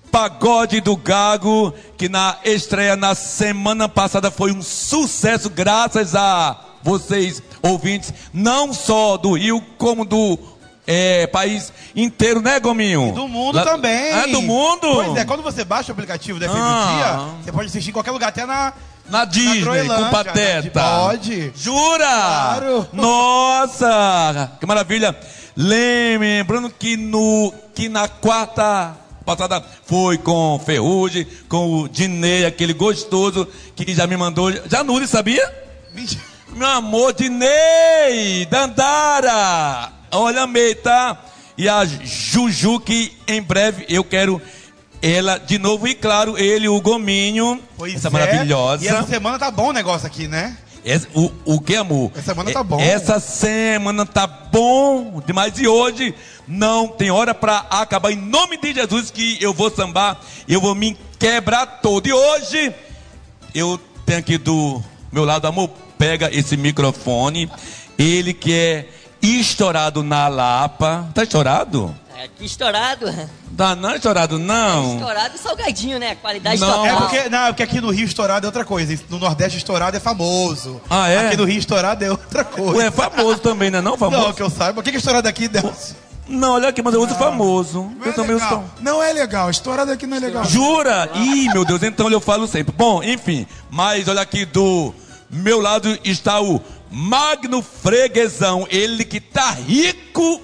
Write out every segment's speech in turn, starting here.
Pagode do Gago, que na estreia na semana passada foi um sucesso, graças a vocês, ouvintes, não só do Rio, como do país inteiro, né, Gominho? E do mundo também. É do mundo? Pois é, quando você baixa o aplicativo da FM Dia, você pode assistir em qualquer lugar, até na Disney, com Pateta. Né? Pode. Jura? Claro. Nossa, que maravilha. Lembrando que na quarta passada foi com Ferrugem, com o Dinei, aquele gostoso que já me mandou Januri, sabia? Meu amor, Dinei, Dandara, olha, amei, tá? E a Juju, que em breve eu quero ela de novo, e claro, ele, o Gominho, essa maravilhosa. E essa semana tá bom o negócio aqui, né? O que, amor? Essa semana tá bom. Essa semana tá bom demais. E hoje não tem hora pra acabar. Em nome de Jesus que eu vou sambar, eu vou me quebrar todo. E hoje eu tenho aqui do meu lado, amor, pega esse microfone. Ele que é estourado na Lapa. Tá estourado? Que estourado. Não é estourado, não. Estourado e salgadinho, né? Qualidade não. total. Porque aqui no Rio estourado é outra coisa. No Nordeste estourado é famoso. Ah, é? Aqui no Rio estourado é outra coisa. Ué, é famoso também, né? Não, famoso? Não, que eu saiba. O que é estourado aqui, Deus? Não, olha aqui, mas eu uso famoso. Não, eu legal. Não é legal, estourado aqui não é legal. Jura? Ih, meu Deus, então eu falo sempre. Bom, enfim, mas olha aqui do meu lado está o Magno Freguesão. Ele que tá rico.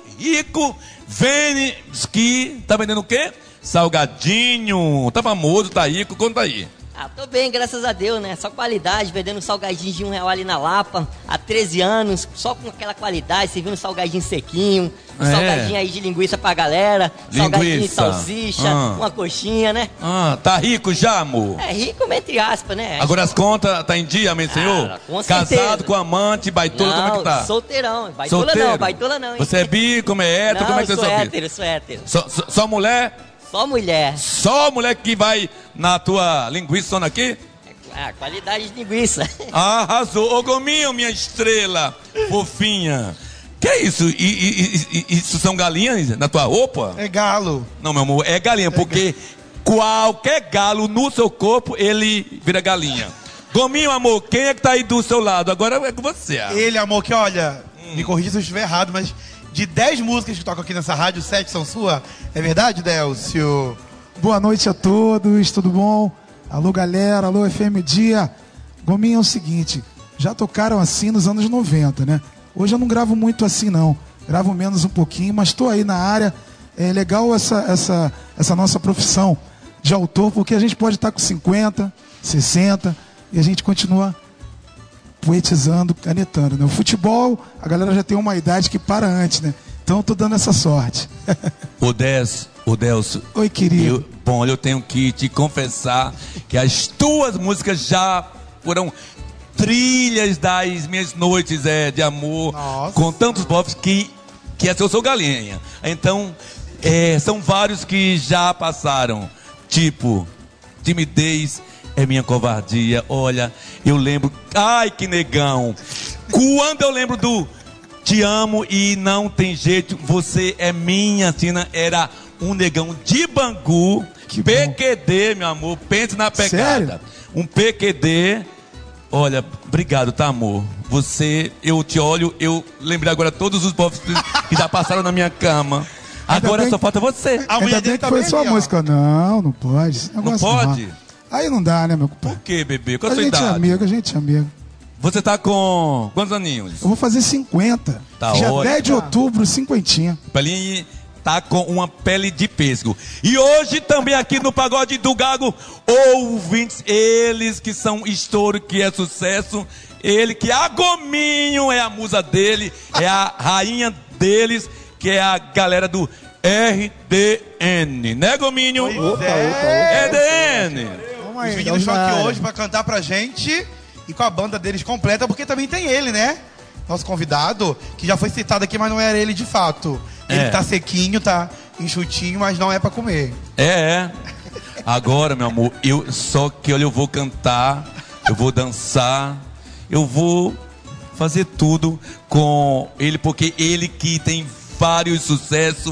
Vende, que tá vendendo o quê? Salgadinho. Tá famoso, tá rico, conta aí. Tô bem, graças a Deus, né? Só qualidade, vendendo salgadinho de R$1 ali na Lapa, há 13 anos, só com aquela qualidade, servindo salgadinho sequinho, salgadinho aí de linguiça pra galera, salgadinho de salsicha, uma coxinha, né? Tá rico já, amor? É rico, entre aspas, né? Agora as contas tá em dia, amém, senhor? Com certeza. Casado com amante, baitola, como é que tá? Solteirão, baitola não, hein? Você é bi, como é hétero, como é que você é? Sou hétero. Só mulher? Só mulher. Só mulher que vai na tua linguiça aqui? Qualidade de linguiça. Arrasou. Ô Gominho, minha estrela, fofinha. Que é isso? Isso são galinhas na tua roupa? É galo. Não, meu amor, é galinha, porque qualquer galo no seu corpo, ele vira galinha. Gominho, amor, quem é que tá aí do seu lado? Agora é com você. Ele, amor, que olha, me corrija se eu estiver errado, mas de 10 músicas que tocam aqui nessa rádio, 7 são suas. É verdade, Delcio? Boa noite a todos, tudo bom? Alô, galera, alô, FM Dia. Gominho, é o seguinte, já tocaram assim nos anos 90, né? Hoje eu não gravo muito assim, não. Gravo menos um pouquinho, mas estou aí na área. É legal essa nossa profissão de autor, porque a gente pode estar com 50, 60 e a gente continua poetizando, canetando, né? O futebol, a galera já tem uma idade que para antes, né? Então eu tô dando essa sorte. O Delcio. Oi, querido. Bom, eu tenho que te confessar que as tuas músicas já foram trilhas das minhas noites de amor. Nossa. Com tantos povos que eu sou galinha. Então, são vários que já passaram. Tipo, timidez é minha covardia. Olha, eu lembro. Ai, que negão. Quando eu lembro do te amo e não tem jeito, você é minha, Tina. Era um negão de Bangu. Que PQD, bom. Meu amor. Pense na pegada. Sério? Um PQD. Olha, obrigado, tá, amor? Eu te olho, eu lembrei agora todos os povos que já passaram na minha cama. Agora só falta você. A mulher dele que foi sua música. Não pode. Não pode? Aí não dá, né, meu compadre? Por quê, bebê? Qual a sua idade? A gente é amigo. Você tá com quantos aninhos? Eu vou fazer 50. Tá Dia ótimo. 10 de outubro, 50. Pelinho tá com uma pele de pêssego. E hoje também aqui no Pagode do Gago, ouvintes, eles que são estouro, que é sucesso. Ele que a Gominho é a musa dele, é a rainha deles, que é a galera do RDN, né, Gominho? RDN. Os meninos estão aqui hoje pra cantar pra gente e com a banda deles completa, porque também tem ele, né? Nosso convidado, que já foi citado aqui, mas não era ele de fato. Ele tá sequinho, tá enxutinho, mas não é pra comer. Agora, meu amor, eu vou cantar, eu vou dançar, eu vou fazer tudo com ele, porque ele que tem vários sucessos,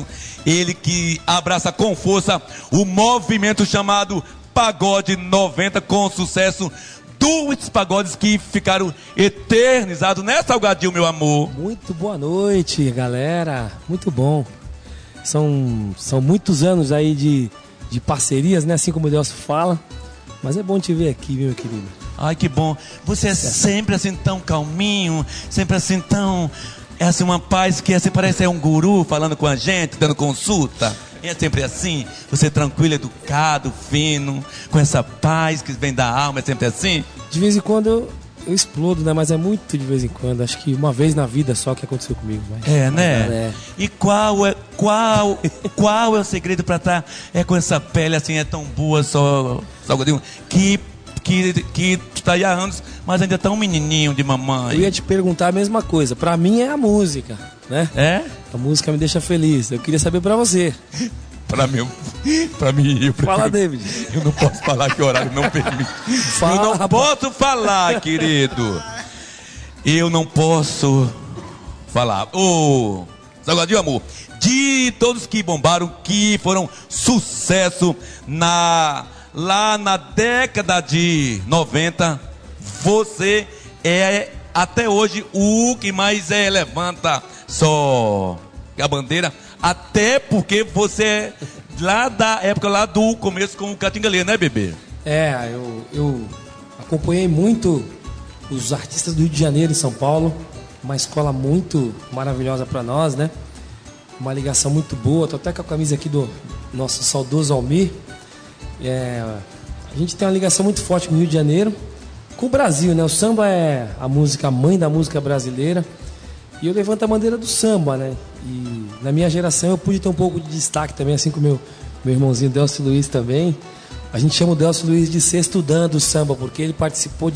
Ele que abraça com força o movimento chamado Pagode 90, com sucesso dos pagodes que ficaram eternizados, né, Salgadinho, meu amor? Muito boa noite, galera. Muito bom. São muitos anos aí de parcerias, né? Assim como o Delcio fala. Mas é bom te ver aqui, meu querido. Ai, que bom. Você é sempre assim tão calminho, sempre assim tão... É assim uma paz que assim parece um guru falando com a gente, dando consulta. É sempre assim, você tranquilo, educado, fino, com essa paz que vem da alma, é sempre assim? De vez em quando eu explodo, né? Mas é muito de vez em quando. Acho que uma vez na vida só que aconteceu comigo. Né? E qual é o segredo pra estar com essa pele assim, é tão boa, Salgadinho, que tu tá aí há anos, mas ainda tá um menininho de mamãe? Eu ia te perguntar a mesma coisa. Pra mim é a música, né? É? A música me deixa feliz. Eu queria saber pra você. Pra mim, Fala, David. Eu não posso falar que o horário não permite. Fala, eu não posso falar, querido. Eu não posso falar. Ô, Salgadinho, amor, de todos que bombaram, que foram sucesso lá na década de 90, você é até hoje o que mais levanta só a bandeira, até porque você é lá da época, lá do começo com o Catingalê, né, bebê? Eu acompanhei muito os artistas do Rio de Janeiro em São Paulo, uma escola muito maravilhosa para nós, né? Uma ligação muito boa. Tô até com a camisa aqui do nosso saudoso Almir. A gente tem uma ligação muito forte com o Rio de Janeiro, com o Brasil, né? O samba é a música, a mãe da música brasileira. E eu levanto a bandeira do samba, né? E na minha geração eu pude ter um pouco de destaque também, assim como meu irmãozinho Delcio Luiz também. A gente chama o Delcio Luiz de sexto dan do samba, porque ele participou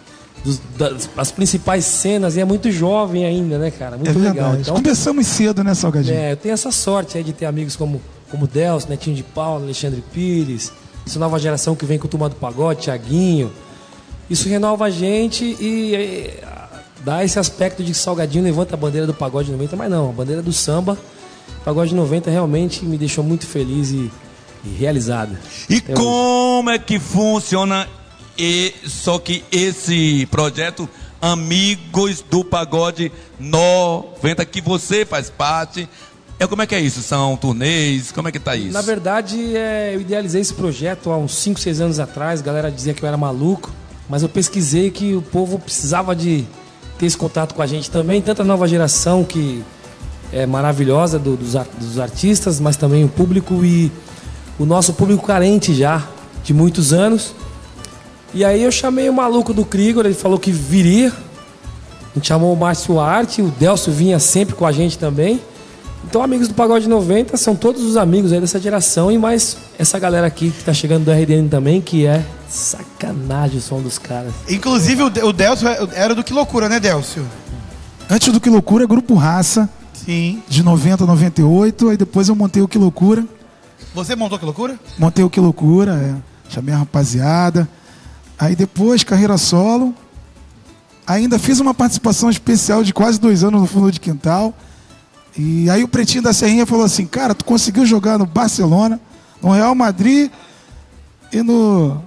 das principais cenas e é muito jovem ainda, né, cara? Muito legal. Então, começamos cedo, né, Salgadinho? Eu tenho essa sorte aí de ter amigos como o Delcio, Netinho de Paula, Alexandre Pires, essa nova geração que vem com o Turma do Pagode, Thiaguinho. Isso renova a gente e dá esse aspecto de que Salgadinho levanta a bandeira do Pagode 90, mas não, a bandeira do samba, Pagode 90 realmente me deixou muito feliz e realizado. E como é que funciona só que esse projeto Amigos do Pagode 90, que você faz parte, como é que é isso? São turnês? Como é que tá isso? Na verdade, eu idealizei esse projeto há uns 5, 6 anos atrás. A galera dizia que eu era maluco, mas eu pesquisei que o povo precisava de ter esse contato com a gente também. Tanto a nova geração, que é maravilhosa, dos artistas, mas também o público e o nosso público carente já, de muitos anos. E aí eu chamei o maluco do Krigor, ele falou que viria. A gente chamou o Márcio Arte, o Delcio vinha sempre com a gente também. Então, Amigos do Pagode 90 são todos os amigos aí dessa geração e mais essa galera aqui que tá chegando do RDN também, que é sacanagem o som dos caras. Inclusive o Delcio era do Que Loucura, né, Delcio? Antes do Que Loucura, Grupo Raça. Sim. De 90 a 98, aí depois eu montei o Que Loucura. Você montou o Que Loucura? Montei o Que Loucura, chamei a rapaziada. Aí depois, carreira solo. Ainda fiz uma participação especial de quase 2 anos no Fundo de Quintal. E aí o Pretinho da Serrinha falou assim: cara, tu conseguiu jogar no Barcelona, no Real Madrid e no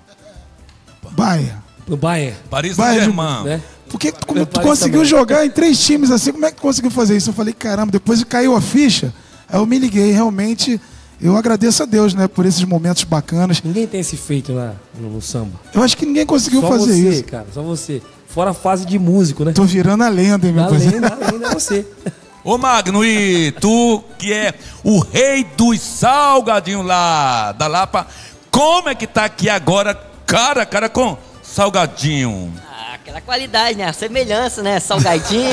Bayern. No Bayern. Paris Saint-Germain. Né? Por que tu conseguiu jogar em 3 times assim? Como é que tu conseguiu fazer isso? Eu falei, caramba, depois caiu a ficha. Aí eu me liguei, realmente, eu agradeço a Deus, né, por esses momentos bacanas. Ninguém tem esse feito no samba. Eu acho que ninguém conseguiu fazer isso. Só você, isso. cara, só você. Fora a fase de músico, né? Tô virando a lenda, hein, meu parceiro? A lenda é você. Ô Magno, e tu que é o rei dos salgadinhos lá da Lapa, como é que tá aqui agora, cara a cara com Salgadinho? Aquela qualidade, né? A semelhança, né? Salgadinho.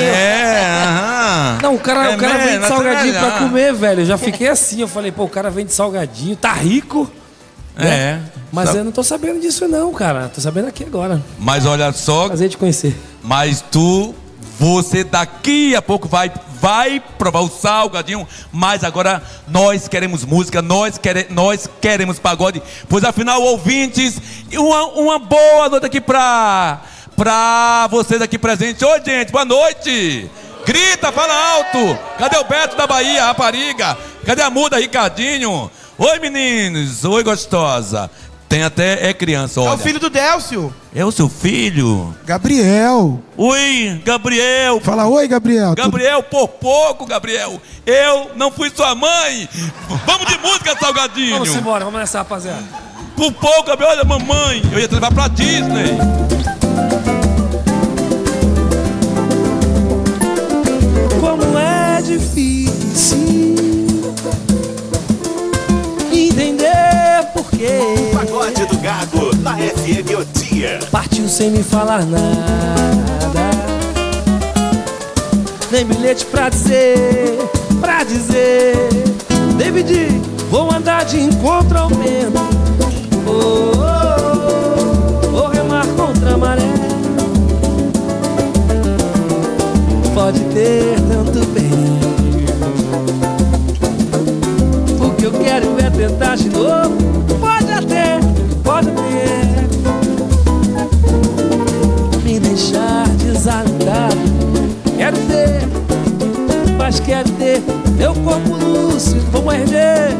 Não, o cara vende salgadinho pra comer, velho. Eu já fiquei assim, eu falei, pô, o cara vende salgadinho, tá rico. Né? Mas eu não tô sabendo disso não, cara. Tô sabendo aqui agora. Mas olha só. Prazer te conhecer. Mas você daqui a pouco vai provar o salgadinho, mas agora nós queremos música, nós queremos pagode, pois afinal, ouvintes, uma boa noite aqui pra vocês aqui presentes. Oi, gente, boa noite. Grita, fala alto. Cadê o Beto da Bahia, rapariga? Cadê a muda, Ricardinho? Oi, meninos. Oi, gostosa. Tem até criança, olha. É o filho do Délcio. É o seu filho? Gabriel. Oi, Gabriel. Fala oi, Gabriel. Gabriel, por pouco, Gabriel. Eu não fui sua mãe. Vamos de música, Salgadinho. Vamos embora, vamos nessa, rapaziada. Por pouco, Gabriel, olha, mamãe. Eu ia te levar pra Disney. Como é difícil entender por quê. Pagode do Gago, na FM O Dia. Partiu sem me falar nada, nem bilhete pra dizer, David, vou andar de encontro ao menos. Vou remar contra a maré. Pode ter tanto bem, o que eu quero é tentar de novo. Pode ter me deixar desalentado. Quero ter, mas quero ter meu corpo lúcido. Vamos erguer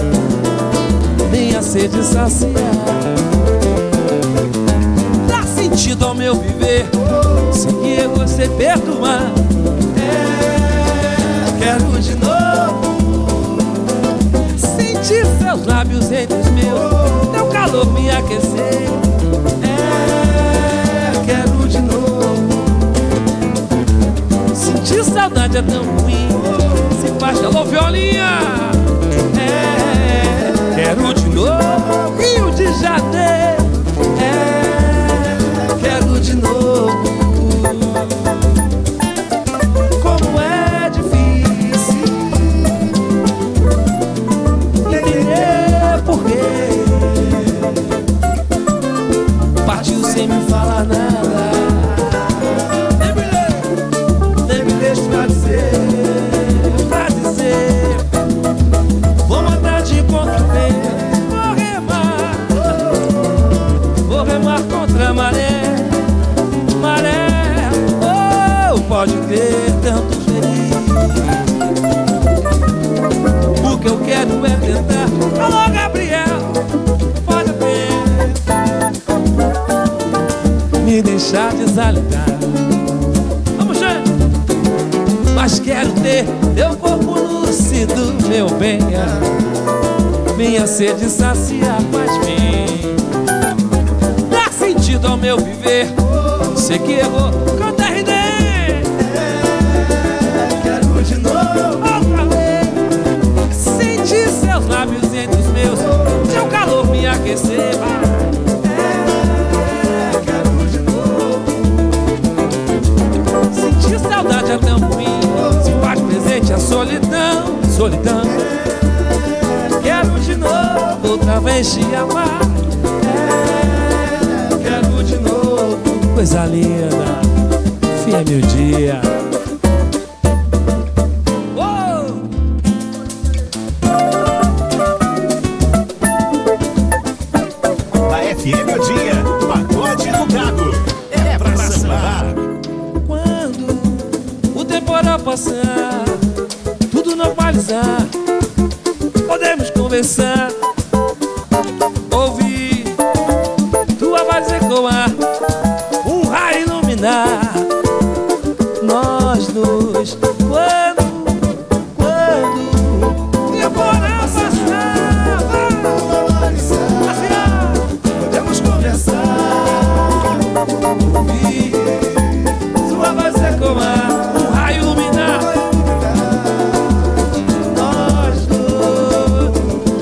minha sede saciar. Dá sentido ao meu viver, sem que você perdoar. Quero de novo sentir seus lábios entre os meus, teu calor me aquecer. Quero de novo sentir saudade, é tão ruim. Se faz calor, violinha. Quero de novo Rio de Janeiro. Quero de novo. Como é difícil entender por quê. Partiu sem me falar nada, nem me deixa pra dizer. Vou mandar de encontro ao vento. Vou remar contra a maré. Pode ter tanto feliz, o que eu quero é tentar. Alô, Gabriel, pode ter me deixar desalentar. Vamos, gente. Mas quero ter teu corpo lúcido, meu bem. Minha sede saciar, faz bem. Dá sentido ao meu viver. Sei que errou, canta RD. Quero de novo, outra vez, sentir seus lábios entre os meus, seu calor me aquecer. Quero de novo sentir saudade, é tão ruim. Se faz presente a solidão. Quero de novo, outra vez te amar. Quero de novo, coisa linda, fim é meu dia. Na FM O Dia, Pagode do Gago. É pra sambar. Quando o temporal passar, tudo normalizar, podemos conversar, ouvir tua voz ecoar, um raio iluminar nós dois. Quando o temporal passar, podemos conversar, ouvir tua voz ecoar, um raio iluminar nós dois.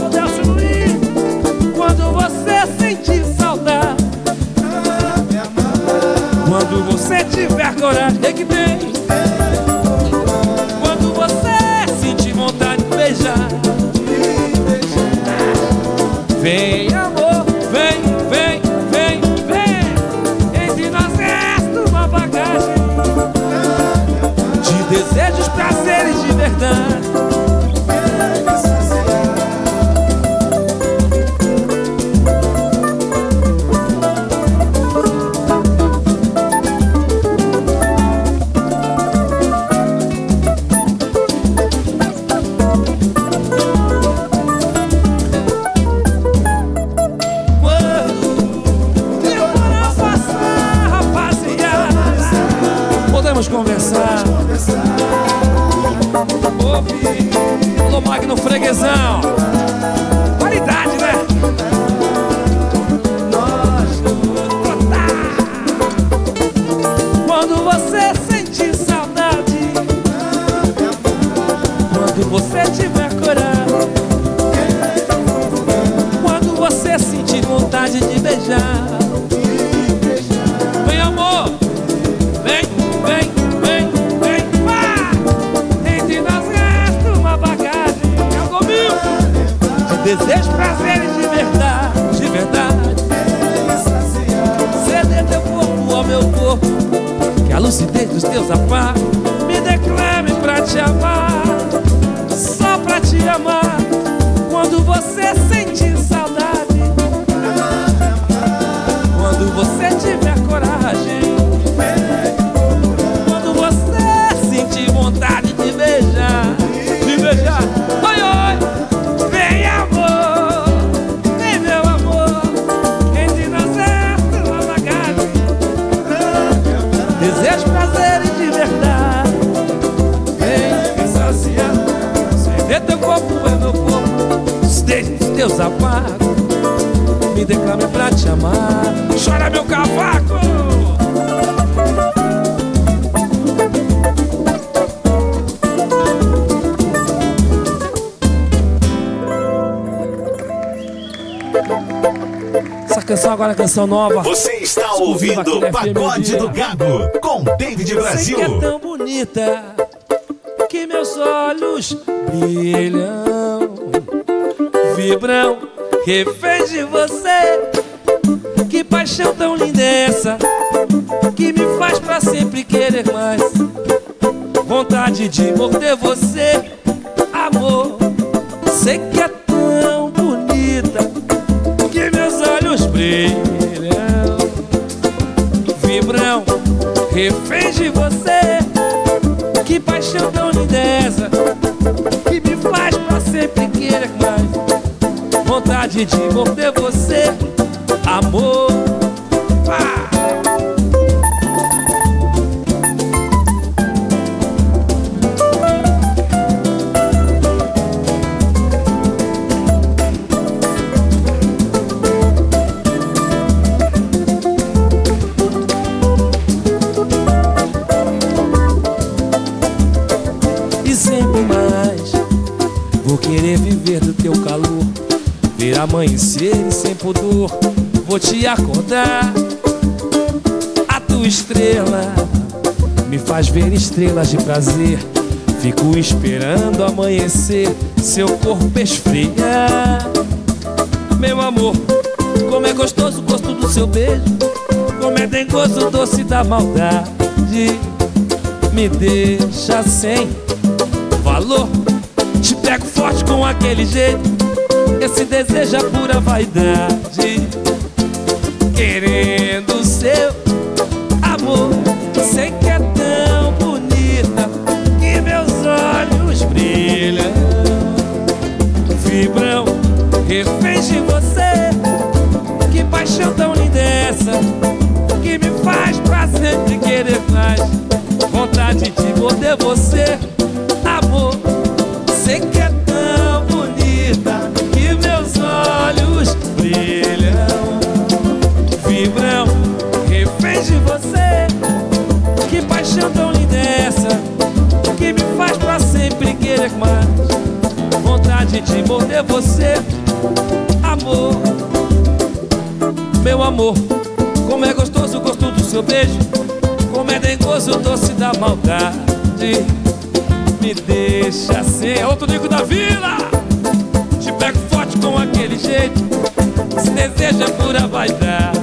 Quando você sentir saudade, quando você tiver coragem, é que vem. Quando você sentir vontade de beijar, vem amor, vem. Entre nós resta uma bagagem de desejos, prazeres de verdade. vontade de beijar. Vem, amor, vem, vem, vem, vem, vá. Entre nós resta uma bagagem. É o Gominho. Desejo, prazeres de verdade, de verdade. Ceder teu corpo ao meu corpo, que a lucidez dos teus apagos me declame pra te amar. Só pra te amar. Quando você sentir saudade, quando você tiver coragem, quando você sentir vontade de beijar, oi, oi, vem amor, vem meu amor, entre nós resta uma bagagem. Desejo, prazeres de verdade. Vem saciar, ceder teu corpo é meu corpo, desde teus apagos me declame pra te amar. Chora meu cavaco. Essa canção agora é canção nova. Você está ouvindo Pagode do Gado com David Brasil. Você que é tão bonita que meus olhos brilham, vibram, refém de você. Que paixão tão linda é essa, que me faz pra sempre querer mais. Vontade de morder você, amor. Sei que é tão bonita que meus olhos brilham, vibram, refém de você. Que paixão tão linda é essa, que me faz pra sempre querer mais. Vontade de morder você, amor. E sempre mais vou querer viver do teu calor, ver amanhecer e sem pudor vou te acordar. A tua estrela me faz ver estrelas de prazer. Fico esperando amanhecer, seu corpo esfriar. Meu amor, como é gostoso o gosto do seu beijo, como é dengoso o doce da maldade. Me deixa sem valor, te pego forte com aquele jeito. Esse desejo é pura vaidade, querendo seu amor. Sei que é tão bonita que meus olhos brilham, vibram, refém de você. Que paixão tão linda é essa, que me faz pra sempre querer mais. Vontade de morder você, amor. Sei que é tão bonita que meus olhos brilham, vibram, refém de você. Que paixão tão linda é essa, que me faz pra sempre querer mais. Vontade de morder você, amor. Meu amor, como é gostoso o gosto do seu beijo, como é dengoso o doce da maldade. Me deixa ser outro Nico da Vila. Te pego forte com aquele jeito, esse desejo é pura vaidade,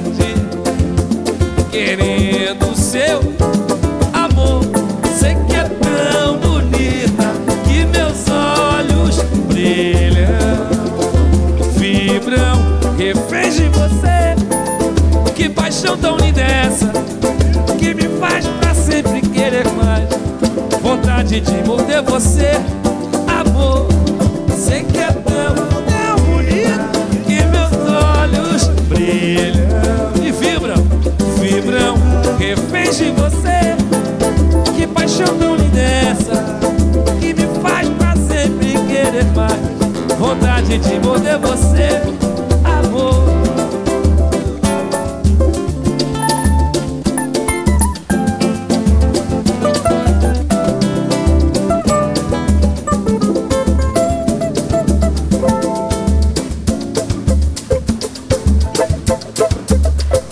querendo o seu amor. Sei que é tão bonita que meus olhos brilham, vibram, refém de você. Que paixão tão linda é essa, que me faz pra sempre querer mais. Vontade de morder você, amor. Sei que é tão bonita que meus olhos brilham e vibram, vibram, refém de você. Que paixão tão linda é essa, que me faz pra sempre querer mais. Vontade de morder você, amor.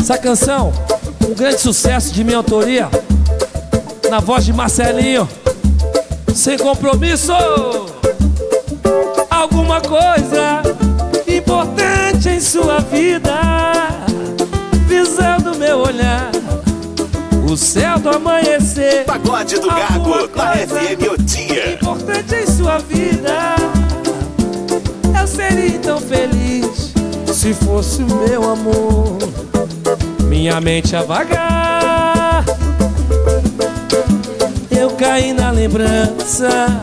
Essa canção, um grande sucesso de minha autoria, na voz de Marcelinho. Sem compromisso. Alguma coisa importante em sua vida, visando meu olhar, o céu do amanhecer. Pagode do Gago, na FM O Dia. Importante em sua vida, eu seria tão feliz se fosse o meu amor. Minha mente a vagar, eu caí na lembrança,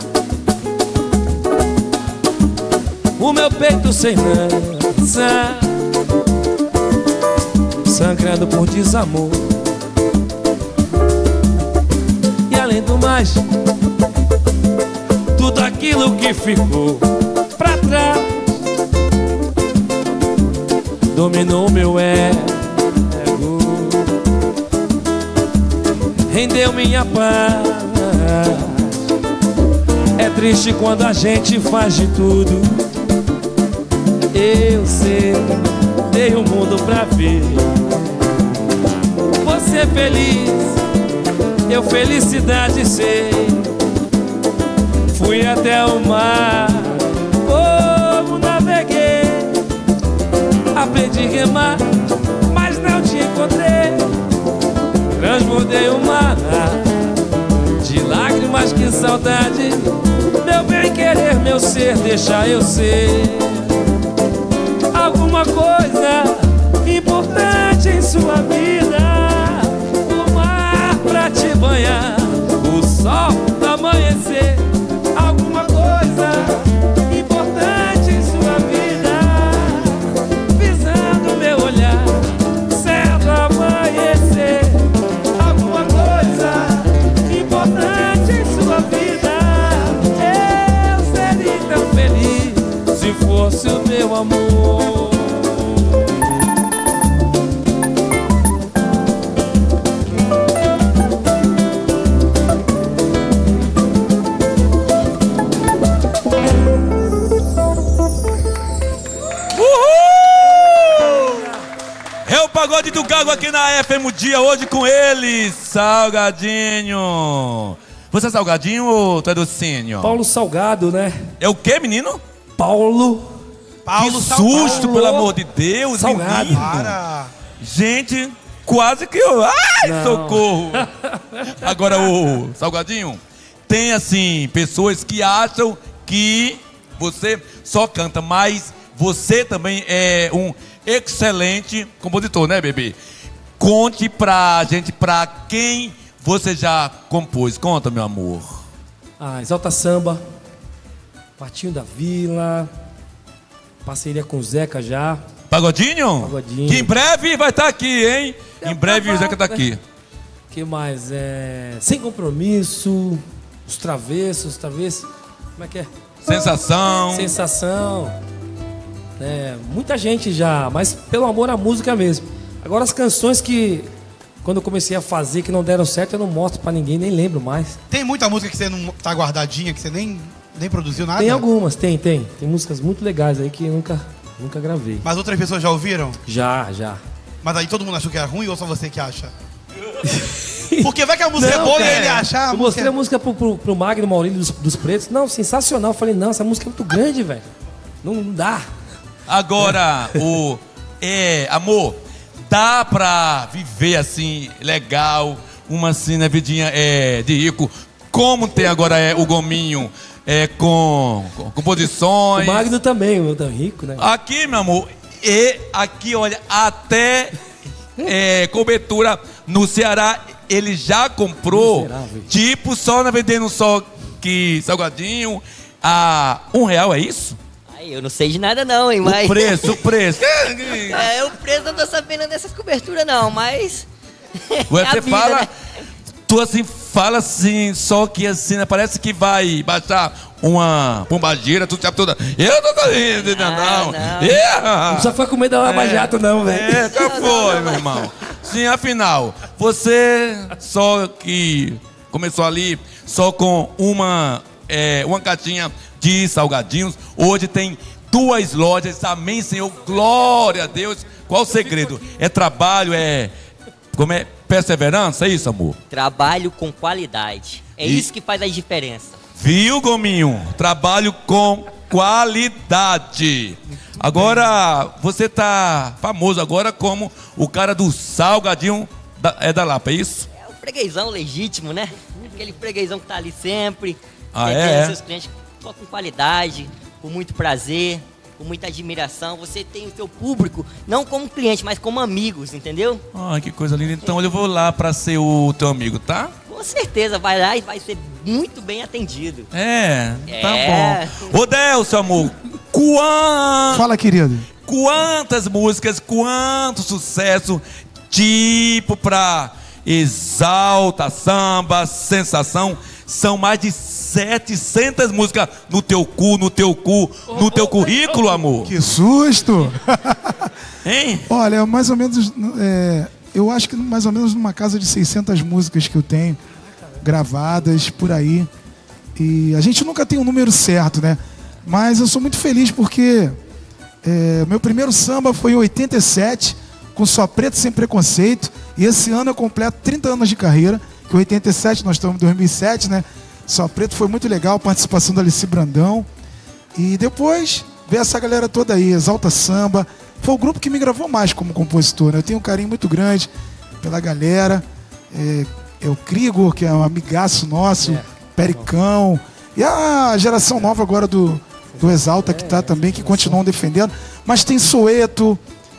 o meu peito sem lança, sangrando por desamor. E além do mais, tudo aquilo que ficou pra trás dominou meu ego, rendeu minha paz. É triste quando a gente faz de tudo. Eu sei, dei o mundo pra ver você feliz, eu felicidade sei. Fui até o mar, como naveguei, aprendi a remar, mas não te encontrei. Transbordei o mar de lágrimas, que saudade. Meu bem querer, meu ser, deixa eu ser alguma coisa importante em sua vida. O mar pra te banhar, o sol do amanhecer. Alguma coisa importante em sua vida, visando meu olhar, céu do amanhecer. Alguma coisa importante em sua vida, eu seria tão feliz se fosse o meu amor. É o Pagode do Gago aqui na FM O Dia, hoje com ele, Salgadinho. Você é Salgadinho ou tu é docinho? Paulo Salgado, né? É o quê, menino? Paulo Que susto, pelo amor de Deus, Salgado. menino. Para. Gente, quase que eu... Ai, Não. socorro. Agora, o Salgadinho, tem assim, pessoas que acham que você só canta, mas você também é um excelente compositor, né, bebê? Conte pra gente, pra quem você já compôs. Conta, meu amor. Exalta Samba, Partinho da Vila, parceria com o Zeca já. Pagodinho? Pagodinho. Que em breve vai estar aqui, hein? Em breve o Zeca tá aqui. Que mais? Sem Compromisso, Os Travessos, como é que é? Sensação. Sensação. Muita gente já, mas pelo amor à música mesmo. Agora as canções que quando eu comecei a fazer que não deram certo, eu não mostro pra ninguém, nem lembro mais. Tem muita música que você não tá guardadinha, que você nem produziu nada? Tem algumas, tem. Tem músicas muito legais aí que eu nunca gravei. Mas outras pessoas já ouviram? Já. Mas aí todo mundo achou que era ruim ou só você que acha? Porque vai que a música é boa e ele acha. Eu mostrei a música pro Magno Maurílio dos Pretos. Não, sensacional. Eu falei, não, essa música é muito grande, velho. Não dá. Agora, amor, dá pra viver assim, legal, uma assim, né, vidinha de rico, como tem agora o Gominho, com composições. O Magno também, o tão rico, né? Aqui, meu amor, e aqui, olha, até cobertura no Ceará, ele já comprou, Miserável. tipo, só na vendendo só que Salgadinho, a R$1, é isso? Eu não sei de nada não, hein, mas... O preço. o preço eu não tô sabendo dessas coberturas não, mas... Você vida, fala, né? tu assim, fala assim, só que assim, né, parece que vai baixar uma pombagira, tu sabe toda. Eu tô correndo, não. Não precisa ficar com medo da Lava Jato, não, velho. Qual foi, meu irmão? Sim, afinal, você só que começou ali, só com uma caixinha de salgadinhos, hoje tem tuas lojas. Amém, Senhor. Glória a Deus. Qual o segredo? É trabalho, como é? Perseverança, é isso, amor? Trabalho com qualidade. É isso que faz a diferença. Viu, Gominho? Trabalho com qualidade. Agora, você tá famoso agora como o cara do salgadinho da Lapa, é isso? É o freguesão legítimo, né? Aquele freguesão que tá ali sempre. Seus clientes só com qualidade, com muito prazer, com muita admiração. Você tem o seu público, não como cliente, mas como amigos, entendeu? Ai, que coisa linda. Então eu vou lá pra ser o teu amigo, tá? Com certeza, vai lá e vai ser muito bem atendido. Tá bom. Ô, Delcio, amor, Fala, querido. Quantas músicas, quanto sucesso, tipo pra Exalta, Samba, Sensação, são mais de 700 músicas no teu currículo, amor. Que susto! Hein? Olha, mais ou menos, eu acho que mais ou menos numa casa de 600 músicas que eu tenho gravadas por aí. E a gente nunca tem um número certo, né? Mas eu sou muito feliz porque meu primeiro samba foi em 87, com Só Preto Sem Preconceito. E esse ano eu completo 30 anos de carreira, que 87, nós estamos em 2007, né? Só Preto foi muito legal, participação da Alice Brandão. E depois veio essa galera toda aí, Exalta Samba. Foi o grupo que me gravou mais como compositor, né? Eu tenho um carinho muito grande pela galera. O Krigor, que é um amigaço nosso, Pericão. E a geração nova agora do Exalta, que tá também, que continuam defendendo. Mas tem Soeto,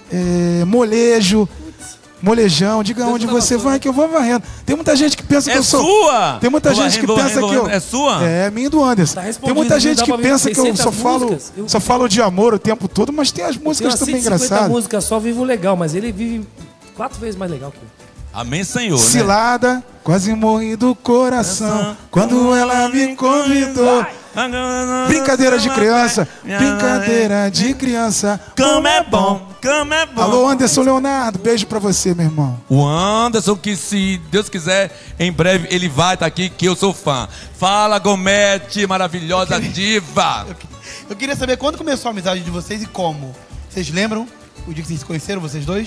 Molejo, Molejão, diga onde você vai que eu vou varrendo. Tem muita gente que pensa que eu sou... sua? Tem muita gente que pensa que eu... É sua? É, minha e do Anderson. Tem muita gente que pensa que eu só falo de amor o tempo todo, mas tem as músicas também engraçadas. Música só vivo legal, mas ele vive 4 vezes mais legal que eu. Amém, Senhor, né? Cilada, quase morri do coração quando ela me convidou. Brincadeira de criança, brincadeira de criança. Como é bom, como é bom. Alô, Anderson Leonardo, beijo pra você, meu irmão. O Anderson, que se Deus quiser, em breve ele vai estar aqui, que eu sou fã. Fala, Gomete, maravilhosa diva. Eu queria saber quando começou a amizade de vocês e como. Vocês lembram o dia que vocês se conheceram, vocês dois?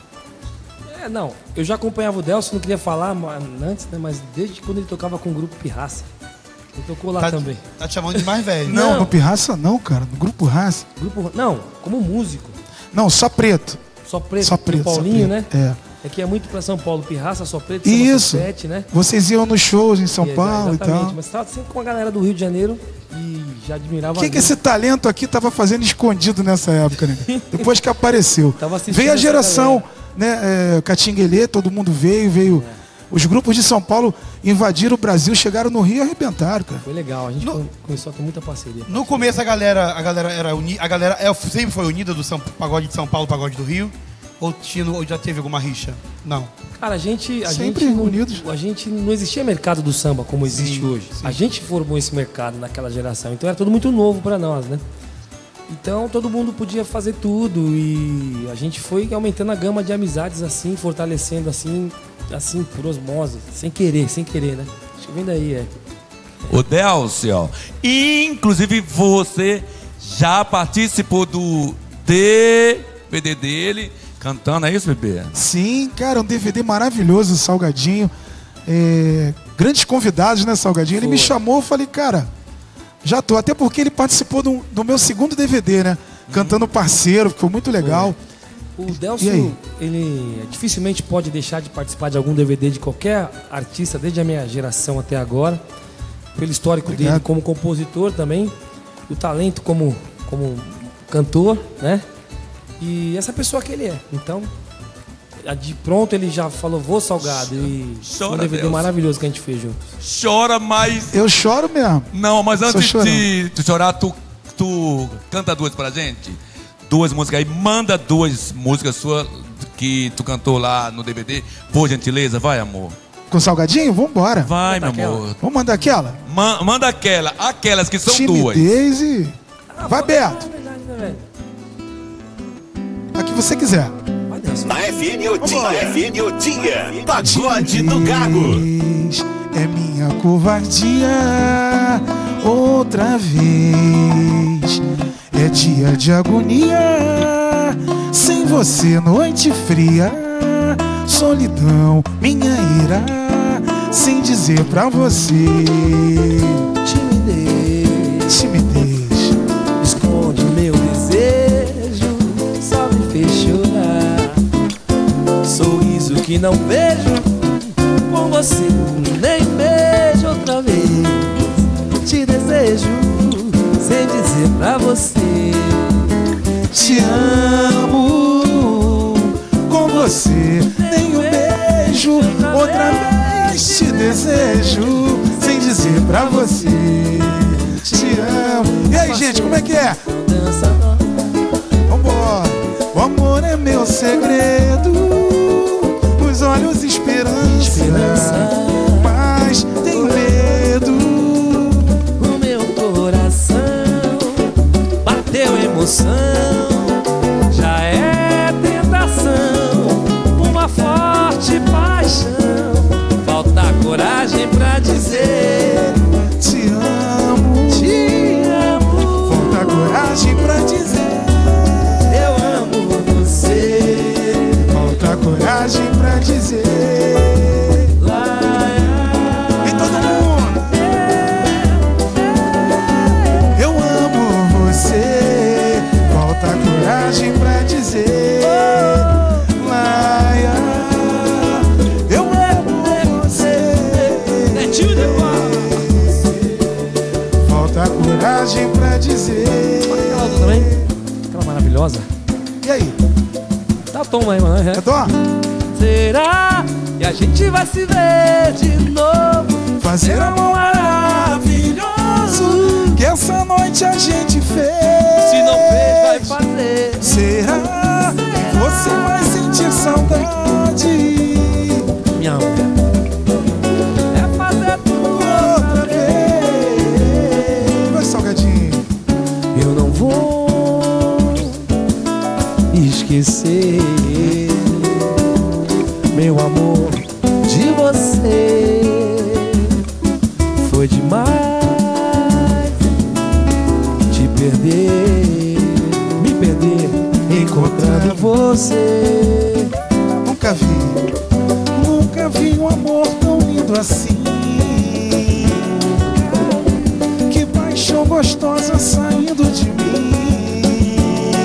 Não, eu já acompanhava o Delcio, não queria falar antes, né? Mas desde quando ele tocava com o grupo Pirraça. Ele tocou lá também. Tá te chamando de mais velho. Não, no Pirraça não, cara. No Grupo Raça. Não, como músico. Não, Só Preto. Só Preto. Só Preto. Paulinho, Só Preto, né? É que é muito pra São Paulo. Pirraça, Só Preto, Isso. 7, né? Vocês iam nos shows em São Paulo e tal. Mas tava sempre com a galera do Rio de Janeiro e já admirava. O que esse talento aqui tava fazendo escondido nessa época, né? Depois que apareceu. Veio a geração, né? Catinguelê, todo mundo veio. Os grupos de São Paulo invadiram o Brasil, chegaram no Rio e arrebentaram, cara. Foi legal, a gente começou a ter muita parceria. No começo a galera era unida, sempre foi unida do pagode de São Paulo, pagode do Rio? Ou já teve alguma rixa? Não. Cara, a gente unidos. A gente não existia mercado do samba como existe hoje. Sim. A gente formou esse mercado naquela geração, então era tudo muito novo para nós, né? Então todo mundo podia fazer tudo e a gente foi aumentando a gama de amizades assim, fortalecendo assim por osmose, sem querer, né? Acho que vem daí, O Delcio, inclusive você já participou do DVD dele, cantando, é isso, bebê? Sim, cara, um DVD maravilhoso, Salgadinho. Grandes convidados, né, Salgadinho? Ele me chamou, eu falei, cara, já tô. Até porque ele participou do meu segundo DVD, né? Cantando Parceiro, ficou muito legal. O Delcio, ele dificilmente pode deixar de participar de algum DVD de qualquer artista, desde a minha geração até agora. Pelo histórico dele como compositor também, o talento como cantor, né? E essa pessoa que ele é. Então, de pronto ele já falou, vou Salgado. E chora, um DVD Deus. Maravilhoso que a gente fez juntos. Chora, mas... Eu choro mesmo. Não, mas antes de tu chorar, tu canta duas pra gente. 2 músicas aí, manda 2 músicas suas que tu cantou lá no DVD, por gentileza, vai, amor. Com Salgadinho? Vambora. Vai, meu amor. Vamos mandar aquela? Manda aquelas que são Timidez 2. E... Vai, Beto. A que você quiser. Na FM o dia, Pagode do Gago. É minha covardia outra vez. É dia de agonia, sem você noite fria, solidão, minha ira, sem dizer pra você. Timidez, esconde o meu desejo, só me fez chorar. Sorriso que não vejo, com você nem beijo outra vez. Te desejo, sem dizer pra você. Te amo, com você nem um beijo outra vez. Te desejo, sem dizer pra você. Te amo. E aí, gente, como é que é? Vambora. O amor é meu segredo, os olhos esperança, mas tenho medo. O meu coração bateu emoção, já é tentação, uma forte paixão. Falta coragem pra dizer te amo, te amo. Falta coragem pra dizer eu amo você. Falta coragem pra dizer. E todo mundo, eu amo você. Falta coragem pra dizer. Eu amo você. Falta coragem pra dizer. Aquela outra também, aquela maravilhosa. E aí? Dá o tom aí, mano. É dó? Será que a gente vai se ver de novo? Fazer amor maravilhoso que essa noite a gente fez. Se não fez, vai fazer. Será que você vai sentir saudade? Minha alma é fazer tudo Outra vez. Vai, salgadinho. Eu não vou esquecer, meu amor, de você. Foi demais te perder, me perder, encontrando você. Nunca vi um amor tão lindo assim. Que paixão gostosa saindo de mim.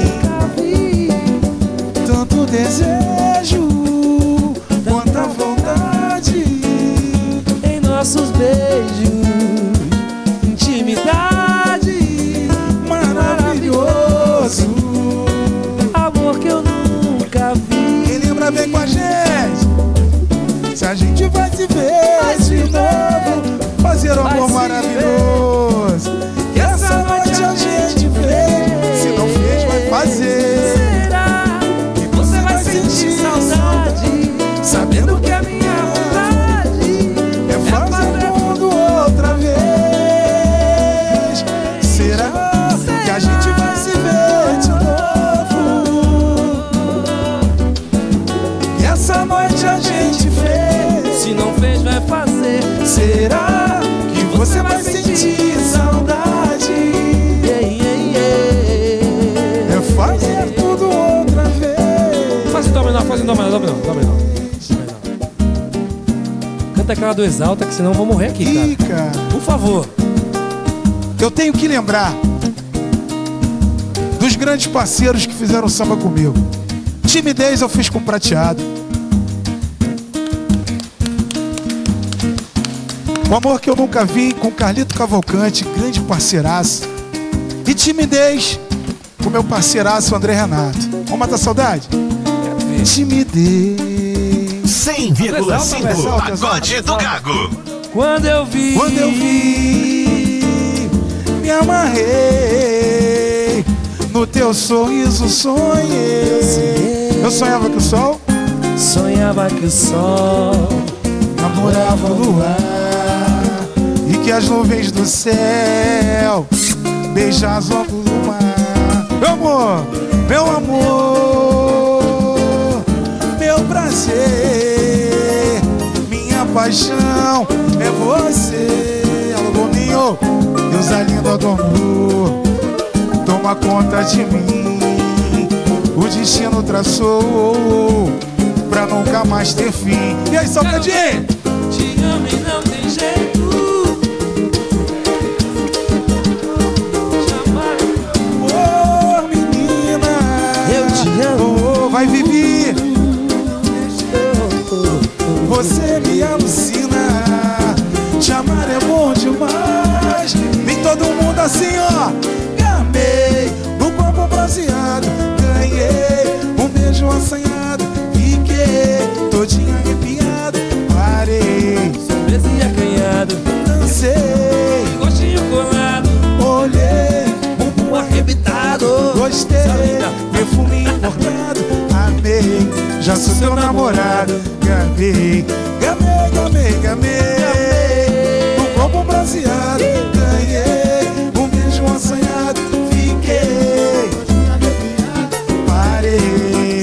Tanto desejo, quanta vontade em nossos beijos, intimidade, maravilhoso. amor que eu nunca vi. Quem lembra vem com a gente. Se a gente vai se ver de novo, fazer um amor maravilhoso. Que essa noite a gente fez. Se não fez, vai fazer. Será que você vai sentir saudade, Sabendo que a minha vontade é fazer tudo outra vez. Será que a gente vai se ver de novo? E essa noite a gente fez. se não fez, vai fazer. Será que você vai sentir saudade? É fazer tudo outra vez. Faz em dó menor, faz em dó menor, dó menor, dó menor. Canta aquela do Exalta, que senão eu vou morrer aqui, Ih, cara. cara, Por favor. eu tenho que lembrar dos grandes parceiros que fizeram samba comigo. Timidez eu fiz com Prateado. O Amor que eu nunca vi com Carlito Cavalcante, grande parceiraço. E Timidez com meu parceiraço André Renato. Vamos matar a saudade? Timidez. 100,5 Pagode do Gago. Quando eu vi, me amarrei no teu sorriso, sonhei. Eu sonhava que o sol namorava o luar e que as nuvens do céu beijavam o mar. Meu amor, meu prazer, minha paixão é você. Alô, Gominho, Deus lindo do amor, toma toma conta de mim. O destino traçou pra nunca mais ter fim. E aí, Salgadinho? Te amo e não tem jeito. Oh, menina, eu te amo. Oh, vai viver. Você me alucina. Te amar é bom demais. Nem todo mundo assim, ó. Gamei no corpo bronzeado. Ganhei um beijo assanhado. Fiquei todinho arrepiado. Parei, surpresa e acanhado. Dancei, gostinho colado. Olhei, bumbum arrebitado. Gostei, perfume importado. Amei, já sou teu namorado. Gamei, gamei, gamei, gamei. No corpo bronzeado. Ganhei um beijo assanhado. Fiquei, parei,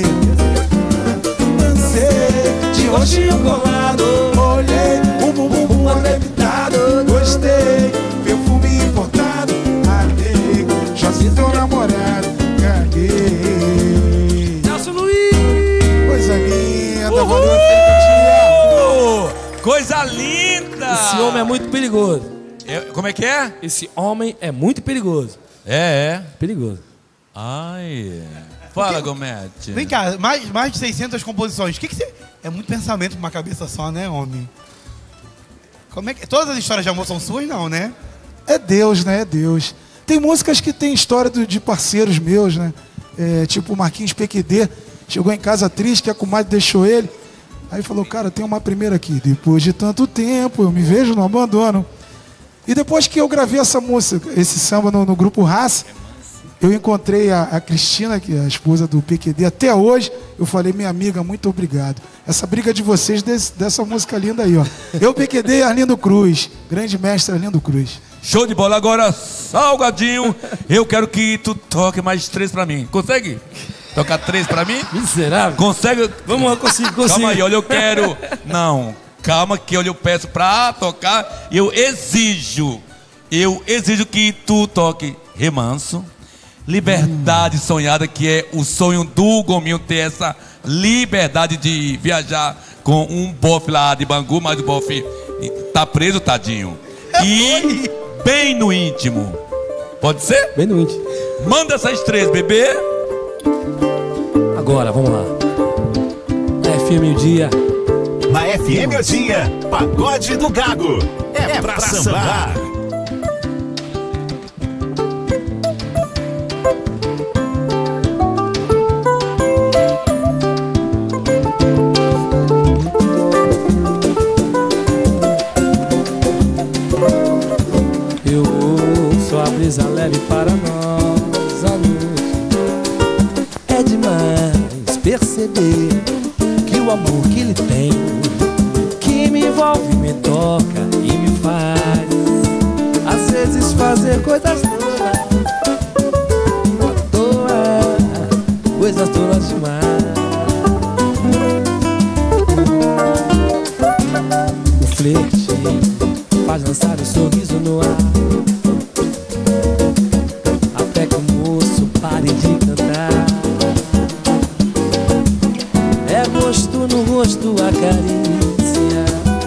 dancei, de rostinho colado. Olhei, bumbum arrebitado. Gostei, perfume importado. Amei, já sou teu namorado. Ganhei. Nelson Luiz. Coisa linda, Uhul! valeu, dia. Coisa linda! Esse homem é muito perigoso. Como é que é? Esse homem é muito perigoso. É. Perigoso. Ai. Fala, Gomete. Vem cá, mais de 600 composições. O que você... É muito pensamento pra uma cabeça só, né, homem? Como é que... Todas as histórias de amor são suas, não, né? É Deus, né? É Deus. Tem músicas que tem história de parceiros meus, né? Tipo o Marquinhos PQD. Chegou em casa triste, que a comadre deixou ele. Aí falou, cara, tem uma primeira aqui. Depois de tanto tempo, eu me vejo no abandono. E depois que eu gravei essa música, esse samba no grupo Raça, eu encontrei a Cristina, que é a esposa do PQD, até hoje. Eu falei, minha amiga, muito obrigado. Essa briga de vocês, dessa música linda aí, ó. Eu, PQD e Arlindo Cruz, grande mestre Arlindo Cruz. Show de bola. Agora, Salgadinho, eu quero que tu toque mais 3 pra mim. Consegue? Tocar 3 pra mim? Miserável. Consegue? Vamos lá, consigo. Calma aí, olha, eu quero... Não, calma que eu peço pra tocar. Eu exijo que tu toque Remanso, Liberdade Sonhada, que é o sonho do Gominho, ter essa liberdade de viajar com um bofe lá de Bangu, mas o bofe tá preso, tadinho. E bem no íntimo. Pode ser? Bem no íntimo. Manda essas 3, bebê. Agora, vamos lá. Na FM o dia. Na FM o dia, Pagode do Gago. É pra sambar. Eu ouço a brisa leve para nós à noite. É demais perceber que o amor que ele tem, que me envolve, me toca e me faz, às vezes, fazer coisas tolas, à toa, coisas tolas demais. O flerte faz lançar um sorriso no ar, até que o moço pare de cantar. É gosto no rosto, a carícia,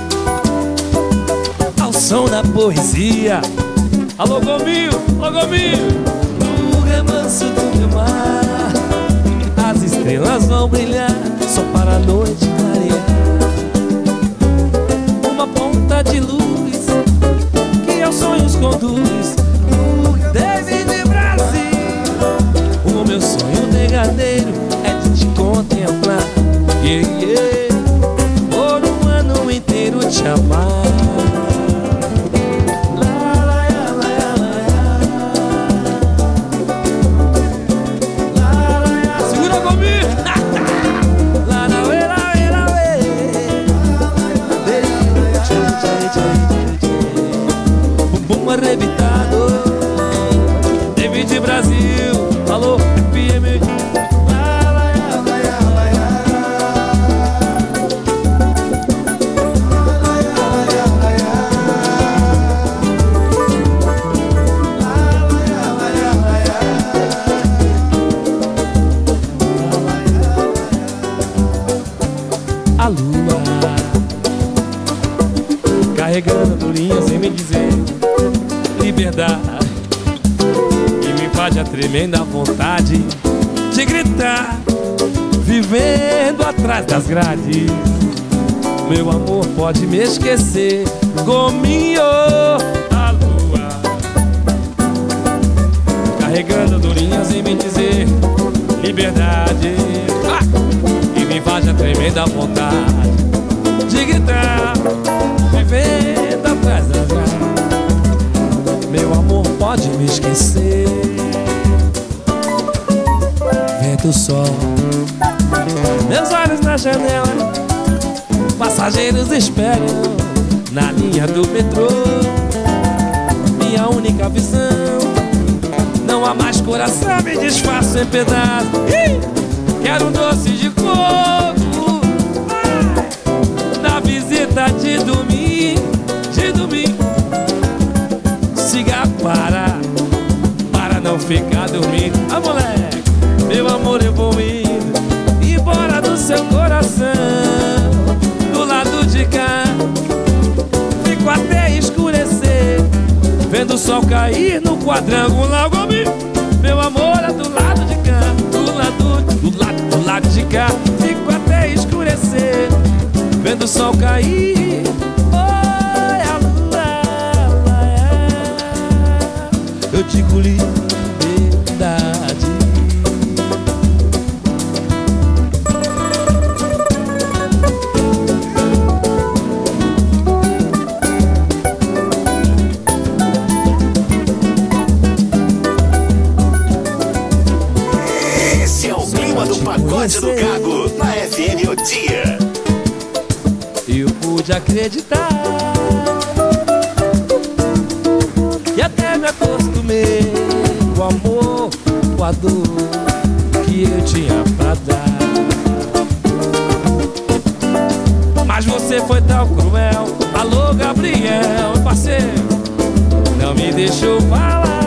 ao som da poesia. Alô, Gominho, alô, Gominho. No remanso do meu mar, as estrelas vão brilhar só para a noite clarear. Uma ponta de luz que aos sonhos conduz. David Brasil, o meu sonho derradeiro é de te contemplar, por um ano inteiro te amar. Segura comigo. Bumbum arrebitado, David Brasil, alô, FM. lua, carregando andorinhas sem me dizer liberdade, e me invade a tremenda vontade de gritar, vivendo atrás das grades. Meu amor pode me esquecer, gominho, a lua, carregando andorinhas sem me dizer liberdade, e me invade a tremenda vontade de gritar, vivendo atrás das grades. Meu amor pode me esquecer, vento sol, meus olhos na janela, passageiros esperam na linha do metrô. Minha única visão, não há mais coração, me desfaço em pedaços. Quero um doce de coco, na visita de domingo, cigarro para não ficar dormindo. Ah, moleque, meu amor, eu vou indo embora do seu coração. Do lado de cá, fico até escurecer, vendo o sol cair no quadrangular. Meu amor é do lado de cá, do lado de cá, fico até escurecer, vendo o sol cair. Oi, eu digo liberdade. Pagode do Gago, na FM O Dia. Eu pude acreditar e até me acostumei com o amor, com a dor que eu tinha pra dar. Mas você foi tão cruel, alô Gabriel, parceiro, não me deixou falar,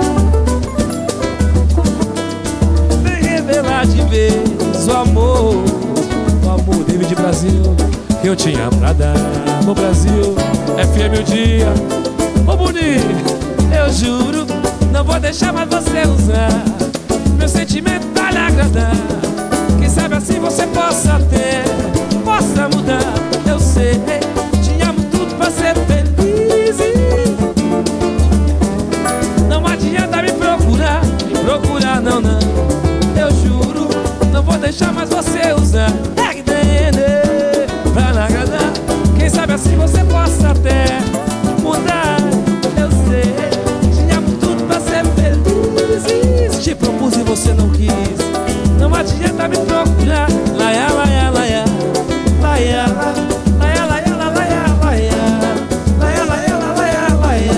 de vez o amor David Brasil que eu tinha pra dar. O Brasil, FM O Dia. Ô bonito, eu juro, não vou deixar mais você usar meu sentimento pra lhe agradar. Quem sabe assim você possa mudar. Eu sei, tínhamos tudo pra ser feliz. Não adianta me procurar, não. Eu juro, não vou deixar mais você usar pra lhe agradar. Quem sabe assim você possa até mudar. Eu sei, tínhamos tudo pra ser felizes. Te propus e você não quis. Não adianta me procurar. Laia, laia, laia, laia, laia, laia, laia, laia, laia, laia, laia, laia,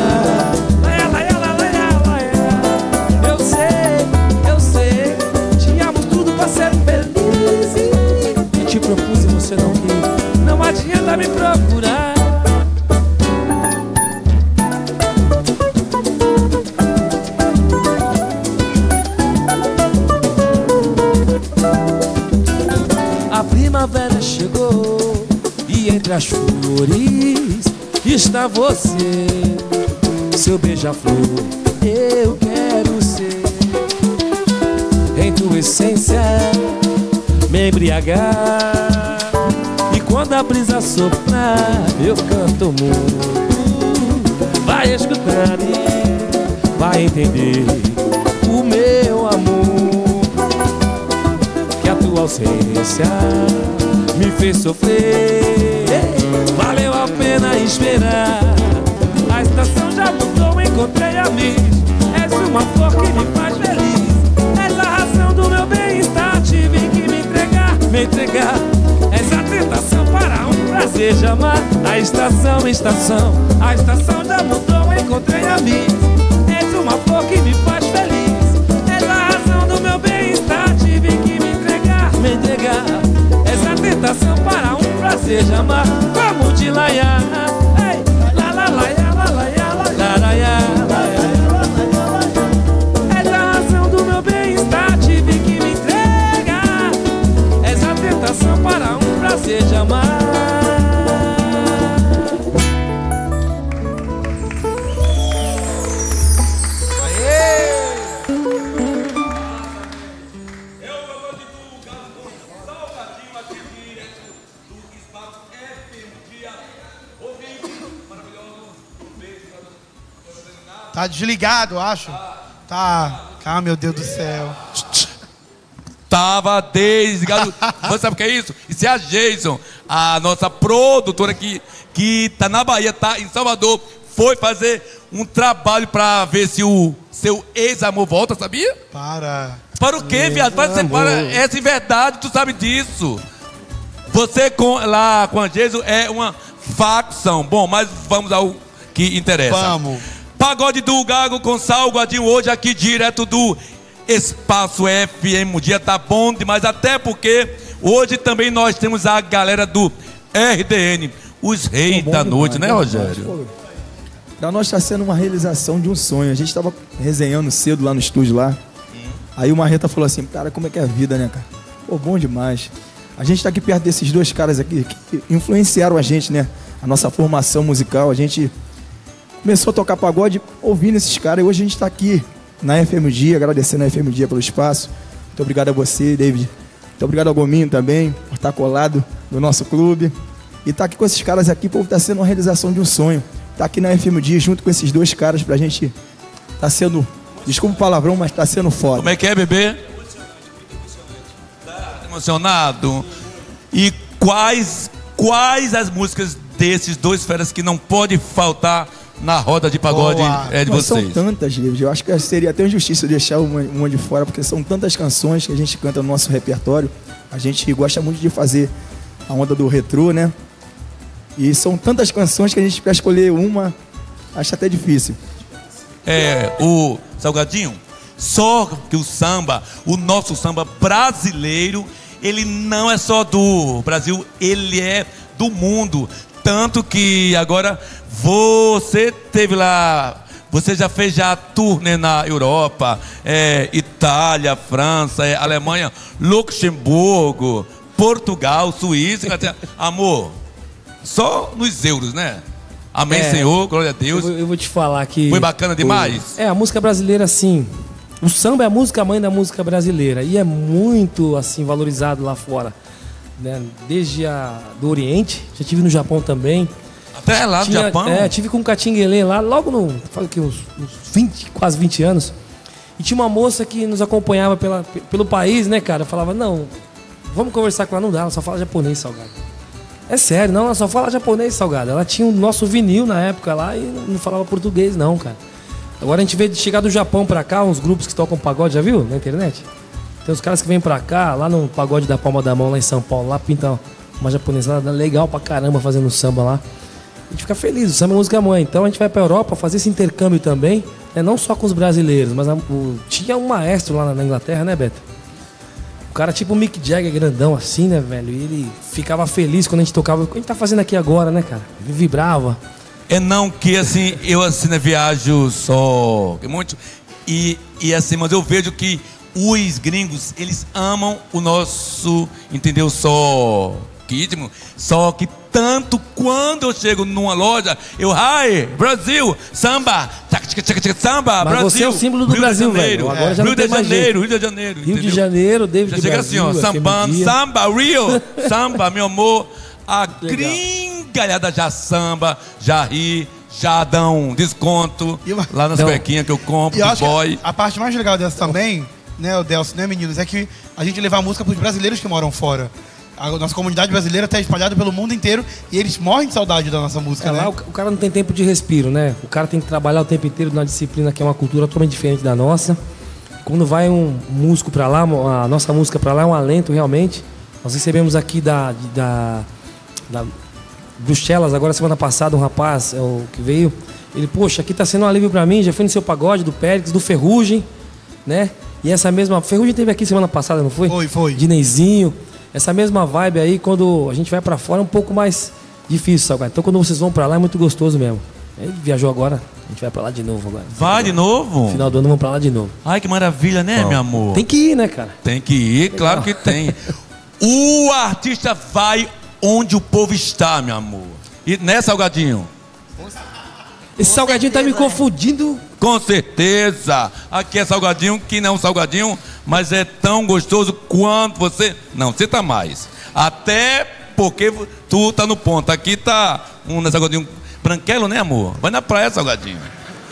laia, laia. Eu sei, tínhamos tudo pra ser felizes. E te propus e você não quis. Não adianta me procurar. A primavera chegou e entre as flores está você, seu beija-flor. Eu quero ser em tua essência, me embriagar. E quando a brisa soprar, eu canto muito. Vai escutar e vai entender o meu amor, que a tua ausência me fez sofrer. Valeu a pena esperar. A estação já mudou, encontrei amigos. És uma flor que me faz feliz. És a razão do meu bem-estar. Tive que me entregar. És a tentação para um prazer de amar. A estação já mudou, encontrei amigos. És uma flor que me faz feliz. És a razão do meu bem-estar. Tive que me entregar. És a tentação para um prazer de amar. Vamos de laiá. Ei, la la laiá, la laiá, la laiá, és a razão do meu bem-estar. Tive que me entregar. És a tentação para um prazer de amar. Tá desligado, acho. Tá. Ah, meu Deus do céu. Tava desligado. Você sabe o que é isso? Isso é a Jason, a nossa produtora que tá na Bahia, tá em Salvador. Foi fazer um trabalho pra ver se o seu ex-amor volta, sabia? Para o quê, viado? Essa é verdade, tu sabe disso. Você lá com a Jason é uma facção. Bom, mas vamos ao que interessa. Vamos. Pagode do Gago com Salgadinho hoje aqui direto do Espaço FM. O dia tá bom demais, até porque hoje também nós temos a galera do RDN, os reis da noite, né, Rogério? Pra nós tá sendo uma realização de um sonho. A gente tava resenhando cedo lá no estúdio lá. Aí o Marreta falou assim, cara, como é que é a vida, né, cara? Pô, bom demais. A gente tá aqui perto desses dois caras aqui que influenciaram a gente, né? A nossa formação musical. A gente começou a tocar pagode ouvindo esses caras. E hoje a gente tá aqui na FM Dia, agradecendo a FM Dia pelo espaço. Muito obrigado a você, David. Muito obrigado ao Gominho também, por estar colado no nosso clube. E tá aqui com esses caras aqui, pô, tá sendo uma realização de um sonho. Tá aqui na FM Dia junto com esses dois caras pra gente. Tá sendo, desculpa o palavrão, mas tá sendo foda. Como é que é, bebê? Tá emocionado? E quais as músicas desses dois feras que não pode faltar na roda de pagode de mas vocês? São tantas, David. Eu acho que seria até injustiça deixar uma de fora, porque são tantas canções que a gente canta no nosso repertório. A gente gosta muito de fazer a onda do retrô, né? E são tantas canções que a gente, pra escolher uma, acha até difícil. O Salgadinho, só que o samba, o nosso samba brasileiro, ele não é só do Brasil, ele é do mundo. Tanto que agora você teve lá, você já fez turnê na Europa, Itália, França, Alemanha, Luxemburgo, Portugal, Suíça. Amor, só nos euros, né? Amém, Senhor, glória a Deus. Eu vou te falar que... Foi bacana demais? A música brasileira, assim... O samba é a música mãe da música brasileira. E é muito, assim, valorizado lá fora. Né? Desde do Oriente, já tive no Japão também. Até lá no Japão? Tive com o Catinguelê lá, logo no... Falo que uns 20, quase 20 anos. E tinha uma moça que nos acompanhava pelo país, né, cara? Falava, não, vamos conversar com ela. Não dá, ela só fala japonês, Salgado. É sério, não, ela só fala japonês, Salgado. Ela tinha o nosso vinil na época lá e não falava português, não, cara. Agora a gente vê de chegar do Japão pra cá, uns grupos que tocam pagode, já viu? Na internet? Tem uns caras que vêm pra cá, lá no Pagode da Palma da Mão, lá em São Paulo, lá pintam uma japonesada legal pra caramba fazendo samba lá. A gente fica feliz, o samba é música mãe. Então a gente vai pra Europa fazer esse intercâmbio também, né? Não só com os brasileiros, mas tinha um maestro lá na Inglaterra, né, Beto? O cara tipo o Mick Jagger, grandão assim, né, velho? E ele ficava feliz quando a gente tocava. O que a gente tá fazendo aqui agora, né, cara? Ele vibrava. Não que assim, eu assim, né, viajo só muito. E assim, mas eu vejo que os gringos, eles amam o nosso, entendeu? Só ritmo. Só que tanto quando eu chego numa loja, hi, Brasil, samba, samba, mas Brasil. Você é o símbolo do Brasil, velho. Agora já Rio de Janeiro, Rio de Janeiro. Rio de Janeiro, David já chega Brasil, assim, ó, samba, Rio, samba, meu amor. A gringalhada já samba, já ri, já dão desconto lá nas cuequinhas que eu compro, do boy. A parte mais legal dessa também, né, o Delcio, né, meninos, é que a gente leva a música pros brasileiros que moram fora. A nossa comunidade brasileira está espalhada pelo mundo inteiro e eles morrem de saudade da nossa música, né? Lá o cara não tem tempo de respiro, né? O cara tem que trabalhar o tempo inteiro numa disciplina que é uma cultura totalmente diferente da nossa. Quando vai um músico pra lá, a nossa música pra lá é um alento realmente. Nós recebemos aqui da Bruxelas, agora semana passada, um rapaz que veio. Ele, poxa, aqui tá sendo um alívio pra mim, já fui no seu pagode, do Périx, do Ferrugem, né? E essa mesma... Ferrugem teve aqui semana passada, não foi? Foi. Dineizinho. Essa mesma vibe aí, quando a gente vai pra fora, é um pouco mais difícil, Salgado. Então quando vocês vão pra lá é muito gostoso mesmo. Ele viajou agora, a gente vai pra lá de novo agora. Vai de novo? No final do ano vamos pra lá de novo. Ai, que maravilha, né, meu amor? Tem que ir, né, cara? Tem que ir, claro que tem. O artista vai onde o povo está, meu amor. E, né, Salgadinho? Esse Salgadinho tá me confundindo. Com certeza. Aqui é Salgadinho, que não é um salgadinho, mas é tão gostoso quanto você... Não, você tá mais. Até porque tu tá no ponto. Aqui tá um Salgadinho branquelo, né, amor? Vai na praia, Salgadinho.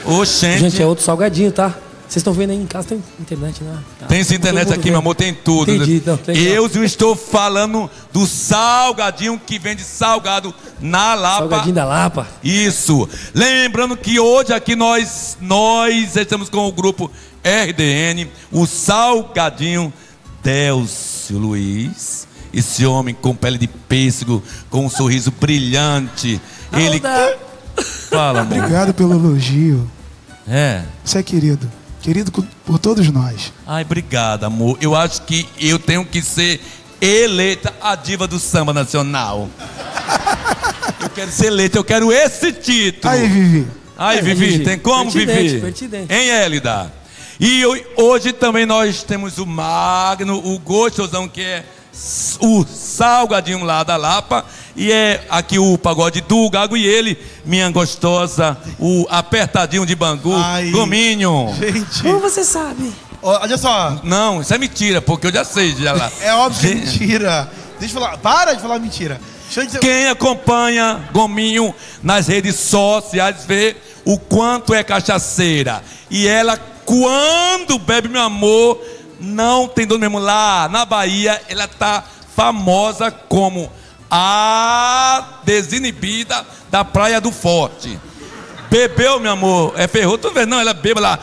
Oxente. Gente, é outro salgadinho, tá? Vocês estão vendo aí em casa, tem internet, né? Tá. Tem essa internet aqui, meu amor, tem tudo. Entendi, então, eu estou falando do salgadinho que vende salgado na Lapa. Salgadinho da Lapa. Isso. Lembrando que hoje aqui nós estamos com o grupo RDN, o Salgadinho Delcio Luiz. Esse homem com pele de pêssego, com um sorriso brilhante. Ele... Fala, amor. Obrigado pelo elogio. É. Você é querido. Querido por todos nós. Ai, obrigado, amor. Eu acho que eu tenho que ser eleita a diva do samba nacional. Eu quero ser eleita, eu quero esse título. Aí, Vivi. Aí, Vivi, tem como, Vivi? Pertinente. Hein, Hélida? E hoje também nós temos o Magno, o gostosão, que é o salgadinho lá da Lapa. E é aqui o pagode do Gago e ele, minha gostosa, o apertadinho de Bangu, Gominho. Gente. Como você sabe? Olha só. Não, isso é mentira, porque eu já sei já lá. É óbvio que é mentira. Deixa eu falar. Para de falar mentira. Quem acompanha Gominho nas redes sociais vê o quanto é cachaceira. E ela, quando bebe, meu amor, não tem dono mesmo. Lá na Bahia, ela tá famosa como a desinibida da Praia do Forte. Bebeu, meu amor, ferrou, tu vê, não, ela beba lá.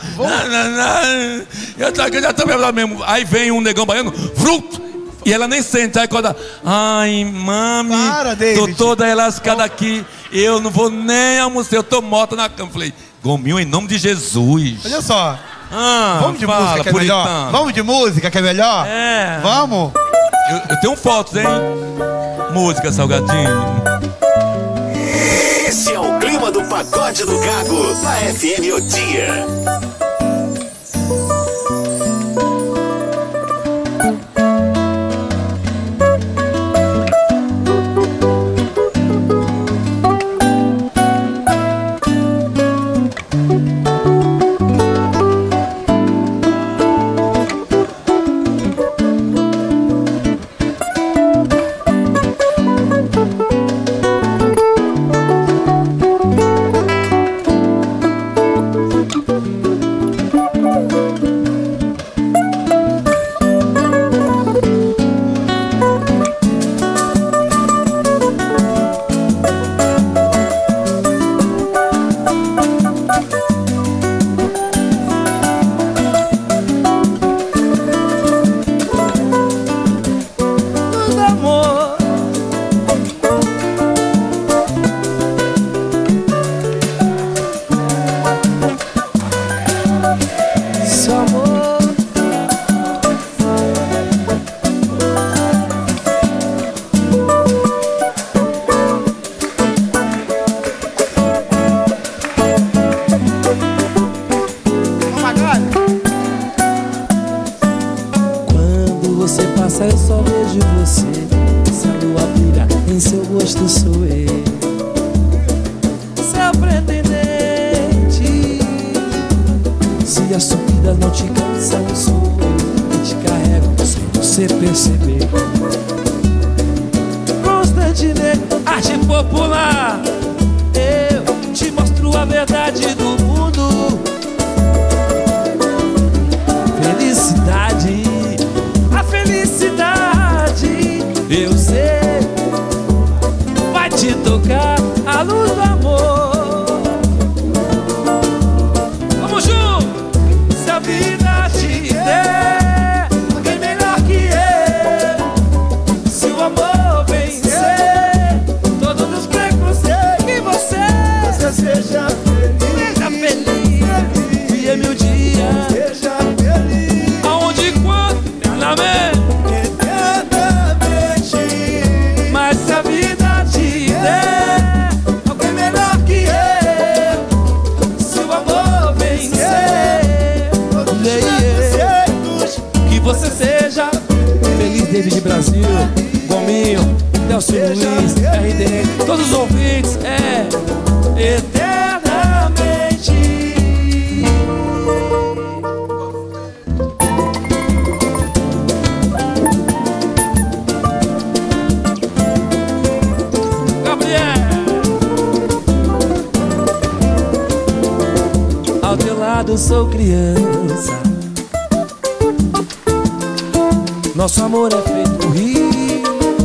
Eu já tô bebendo lá mesmo. Aí vem um negão baiano, fruto, e ela nem sente, aí acorda. Ai, mami, tô toda lascada aqui, eu não vou nem almoçar, eu tô morta na cama. Falei, Gominho, em nome de Jesus. Olha só. Vamos de música que é melhor? Vamos de música que é melhor? É. Vamos? Eu tenho fotos, hein? Música, salgadinho. Esse é o clima do pagode do Gago, na FM O Dia. lado sou criança. Nosso amor é feito rio,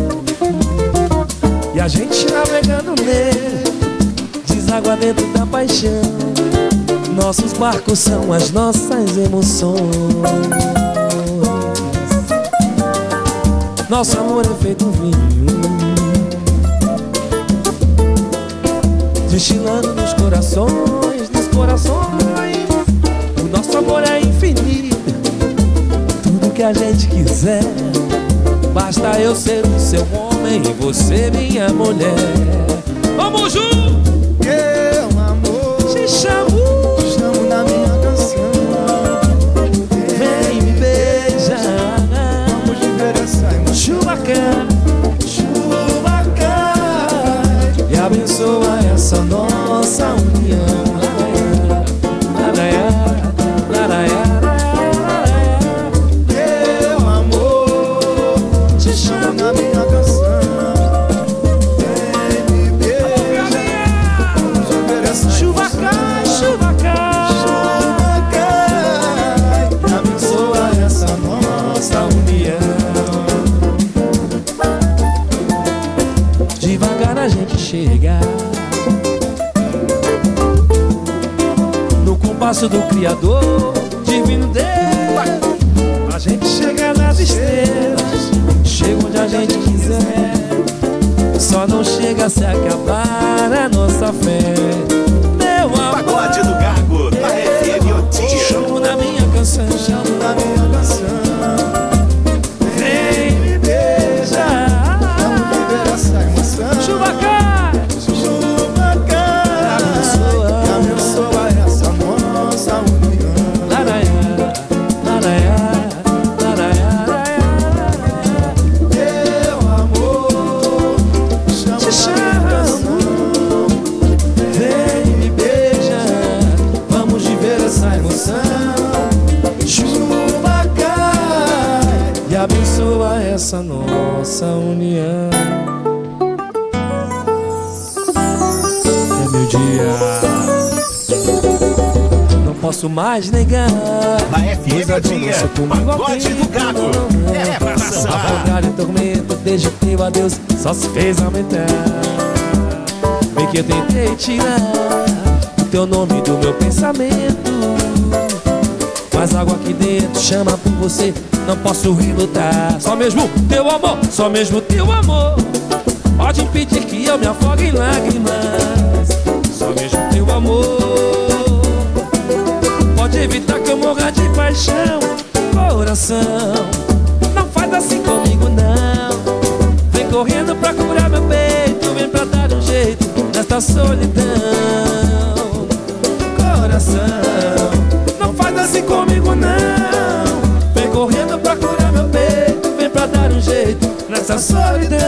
e a gente navegando nele deságua dentro da paixão. Nossos barcos são as nossas emoções. Nosso amor é feito vinho, destilando nos corações, nos corações. O nosso amor é infinito, tudo que a gente quiser. Basta eu ser o seu homem e você minha mulher. Vamos juntos! Eu, amor, te chamo na minha canção. Vem me beijar, vamos viver essa emoção. chuva cai, chuva cai e abençoa essa nossa união. Meu amor, te chamo na minha canção. Vem me beijar, vamos viver essa Chuva emoção. cai, chuva cai, Chuva cai e abençoa essa nossa união. devagar a gente chega no compasso do Criador, divino Deus. A gente chega nas estrelas, chega onde a gente quiser. Só não chega se acabar a nossa fé. Meu amor, Pagode do Gago, na FM O te Dia. chamo na minha canção, Chamo na minha canção. vem me beijar. Vamos viver essa emoção. Chuva cai, Chuva cai abençoa. e abençoa essa nossa união. Laraiá, laraiá, laraiá, laraiá. Meu amor, chamo Te na chamo. minha canção. Vem me beija, vamos viver essa emoção. Chuva cai E abençoa essa nossa união. É meu dia, não posso mais negar. Na FM O Dia, Pagode do Gago. É pra A sambar. vontade e tormento desde teu adeus só se fez aumentar. Bem que eu tentei tirar o teu nome do meu pensamento, mas algo aqui dentro chama por você, não posso relutar. Só mesmo teu amor, só mesmo teu amor pode impedir que eu me afogue em lágrimas. Só mesmo teu amor pode evitar que eu morra de paixão. Coração, não faz assim comigo não. Vem correndo pra curar meu peito, vem pra dar um jeito nesta solidão. Coração, não faz assim comigo não. Vem correndo pra curar meu peito, vem pra dar um jeito nessa solidão.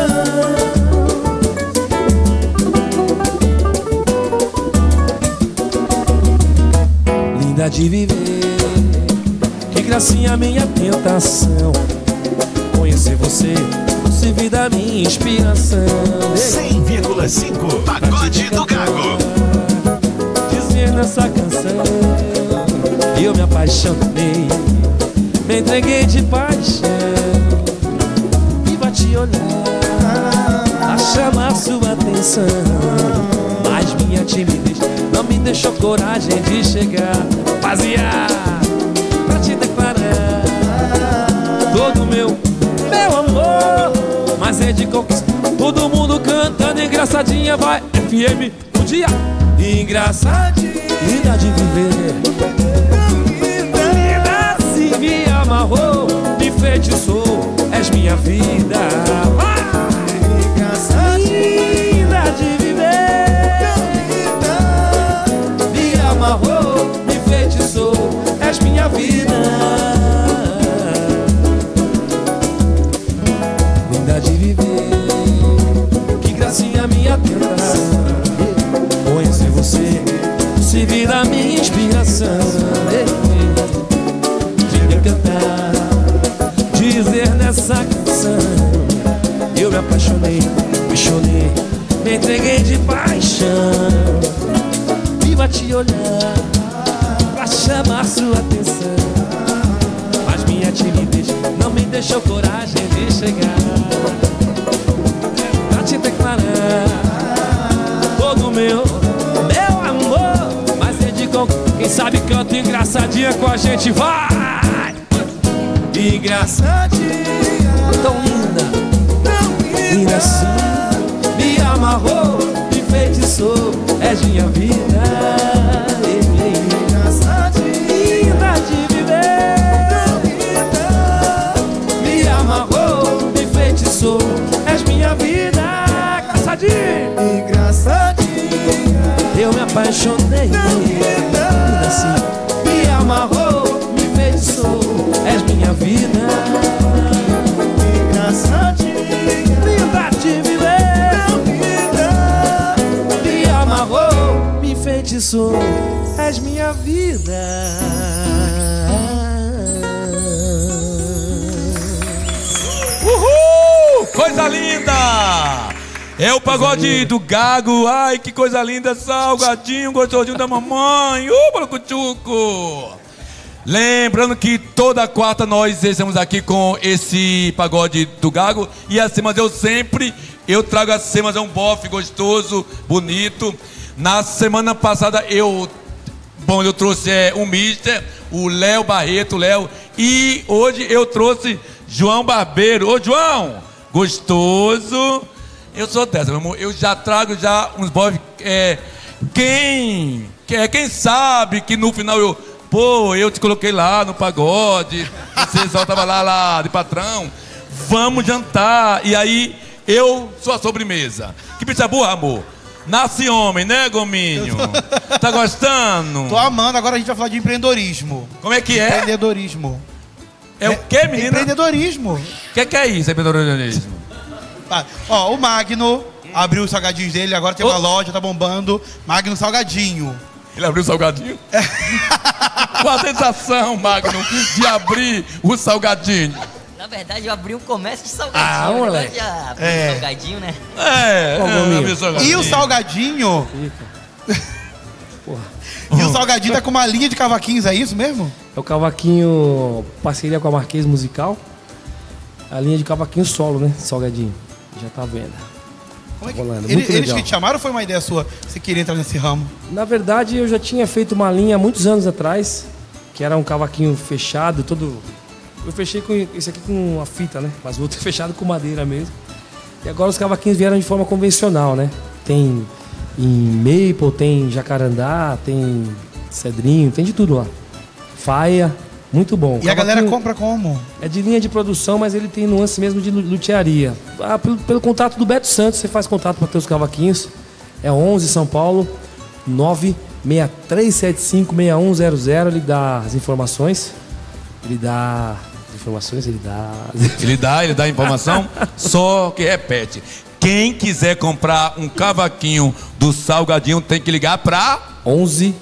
Linda de viver, que gracinha minha tentação. Conhecer você, se vida minha inspiração. 100,5 Pagode do Gago. Dizer nessa canção, eu me apaixonei, me entreguei de paixão. Viva te olhar, a chamar sua atenção. Mas minha timidez não me deixou coragem de chegar. Rapaziada, pra te declarar todo meu amor, mas é de conquista. Todo mundo cantando, engraçadinha, vai FM O Dia. Engraçadinha, linda de viver, linda se me amarrou, me enfeitiçou, és minha vida. Vai! Engraçadinha, linda de viver, me amarrou, me enfeitiçou, és minha vida. Linda de viver, que gracinha minha tentação. Conhecer você, se vira minha inspiração. De cantar, dizer nessa canção, eu me apaixonei, me chorei, me entreguei de paixão. Viva te olhar, pra chamar sua atenção, mas minha timidez não me deixou coragem de chegar pra te declarar todo o meu amor. Mas é de quem sabe canta engraçadinha com a gente, vai! Engraçadinha, tão linda, linda assim, me amarrou, me enfeitiçou, és minha vida. Engraçadinha, de viver, me amarrou, me enfeitiçou, és minha vida. Engraçadinha, engraçadinha, eu me apaixonei, linda assim, me amarrou, me enfeitiçou, és minha vida. Engraçadinha, linda de viver, me amarrou, me enfeitiçou, és minha vida. Uhul! Coisa linda! É o pagode do Gago. Ai, que coisa linda, salgadinho, gostosinho da mamãe. Bolocuchuco! Lembrando que toda quarta nós estamos aqui com esse pagode do Gago. E assim, mas eu trago assim, mas é um bofe gostoso, bonito. Na semana passada eu trouxe um mister, o Léo Barreto, e hoje eu trouxe João Barbeiro. Ô João, gostoso. Eu sou dessa, meu amor. Eu já trago uns bofes. Quem sabe que no final eu te coloquei lá no pagode, você só tava lá de patrão. Vamos jantar. E aí eu sou a sobremesa. Que bicha burra, amor. Nasce homem, né, Gominho? Tá gostando? Tô amando. Agora a gente vai falar de empreendedorismo. Como é que é? Empreendedorismo. É o quê, menina? Empreendedorismo. O que é isso, empreendedorismo? Ó, o Magno abriu os salgadinhos dele, agora tem uma loja, tá bombando. Magno Salgadinho. Ele abriu o salgadinho? Qual a sensação, Magno, de abrir o salgadinho? Na verdade, eu abri um comércio de salgadinho. Moleque. Salgadinho, né? E o salgadinho... Porra. E o salgadinho tá com uma linha de cavaquinhos, é isso mesmo? É o cavaquinho, parceria com a Marquês Musical. A linha de cavaquinho solo, né? Salgadinho. Já tá vendo. Como é que... Eles que te chamaram ou foi uma ideia sua? Você queria entrar nesse ramo? Na verdade, eu já tinha feito uma linha há muitos anos atrás, que era um cavaquinho fechado, todo... Eu fechei com esse aqui com uma fita, né? Mas o outro é fechado com madeira mesmo. E agora os cavaquinhos vieram de forma convencional, né? Tem em maple, tem jacarandá, tem cedrinho, tem de tudo lá. Faia, muito bom. E a galera compra como? É de linha de produção, mas ele tem nuance mesmo de lutearia. Pelo contato do Beto Santos, você faz contato para ter os cavaquinhos. É 11 São Paulo, 963756100. Ele dá as informações. Ele dá informação, só que repete. Quem quiser comprar um cavaquinho do Salgadinho tem que ligar para 11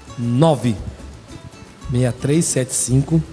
963756100.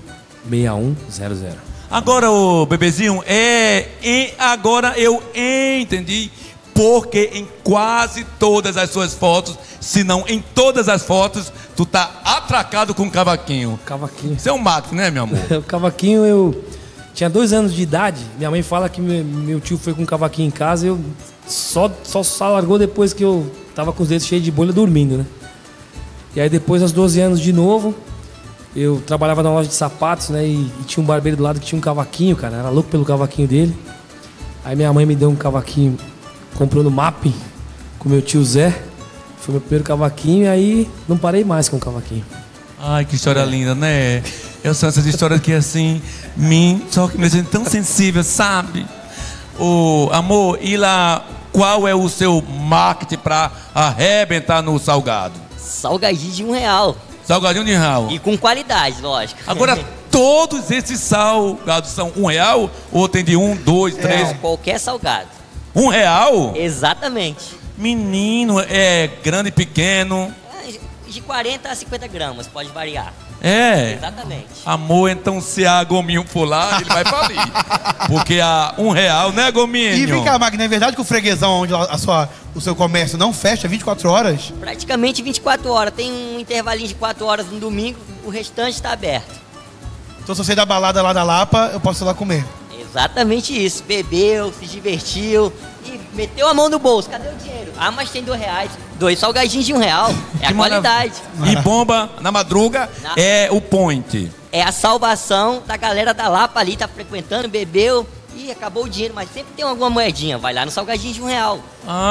Agora, ô bebezinho, agora eu entendi porque em quase todas as suas fotos, se não em todas as fotos, tu tá atracado com um cavaquinho. Cavaquinho. Isso é um mato, né, meu amor? O cavaquinho, eu tinha 2 anos de idade. Minha mãe fala que meu tio foi com um cavaquinho em casa e eu só largou depois que eu tava com os dedos cheios de bolha dormindo, né? E aí depois, aos 12 anos de novo, eu trabalhava na loja de sapatos, né? E tinha um barbeiro do lado que tinha um cavaquinho, cara. Era louco pelo cavaquinho dele. Aí minha mãe me deu um cavaquinho, comprou no Mapping com meu tio Zé. Foi meu primeiro cavaquinho e aí não parei mais com o cavaquinho. Ai, que história linda, né? Eu sou essas histórias que assim, só que me deixam tão sensível, sabe? Amor, e lá, qual é o seu marketing pra arrebentar no salgado? Salgadinho de R$1. Salgadinho de R$1. E com qualidade, lógico. Agora, todos esses salgados são R$1 ou tem de 1, 2, 3? Não, qualquer salgado. R$1? Exatamente. Menino, é grande e pequeno. de 40 a 50 gramas, pode variar. É. Exatamente. Amor, então se a Gominho for lá, ele vai falir. Porque a R$1, né, Gominho? E vem cá, Magno, é verdade que o freguesão, onde o seu comércio não fecha 24 horas? Praticamente 24 horas. Tem um intervalinho de 4 horas no domingo, o restante está aberto. Então se eu sair da balada lá da Lapa, eu posso ir lá comer. Exatamente isso. Bebeu, se divertiu e meteu a mão no bolso. Cadê o dinheiro? Ah, mas tem R$2. 2 salgadinhos de R$1. É a qualidade. E bomba na madruga é o point. É a salvação da galera da Lapa ali, tá frequentando, bebeu e acabou o dinheiro, mas sempre tem alguma moedinha. Vai lá no salgadinho de R$1.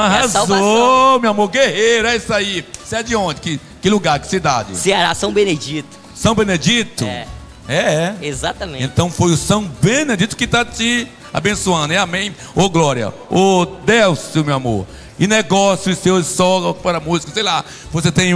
Arrasou, meu amor, guerreiro, é isso aí. Você é de onde? Que lugar, que cidade? Ceará, São Benedito. São Benedito? É. Exatamente. Então foi o São Benedito que está te abençoando, é amém? Ô glória, ô Delcio, meu amor. E negócios seus só para música, sei lá, você tem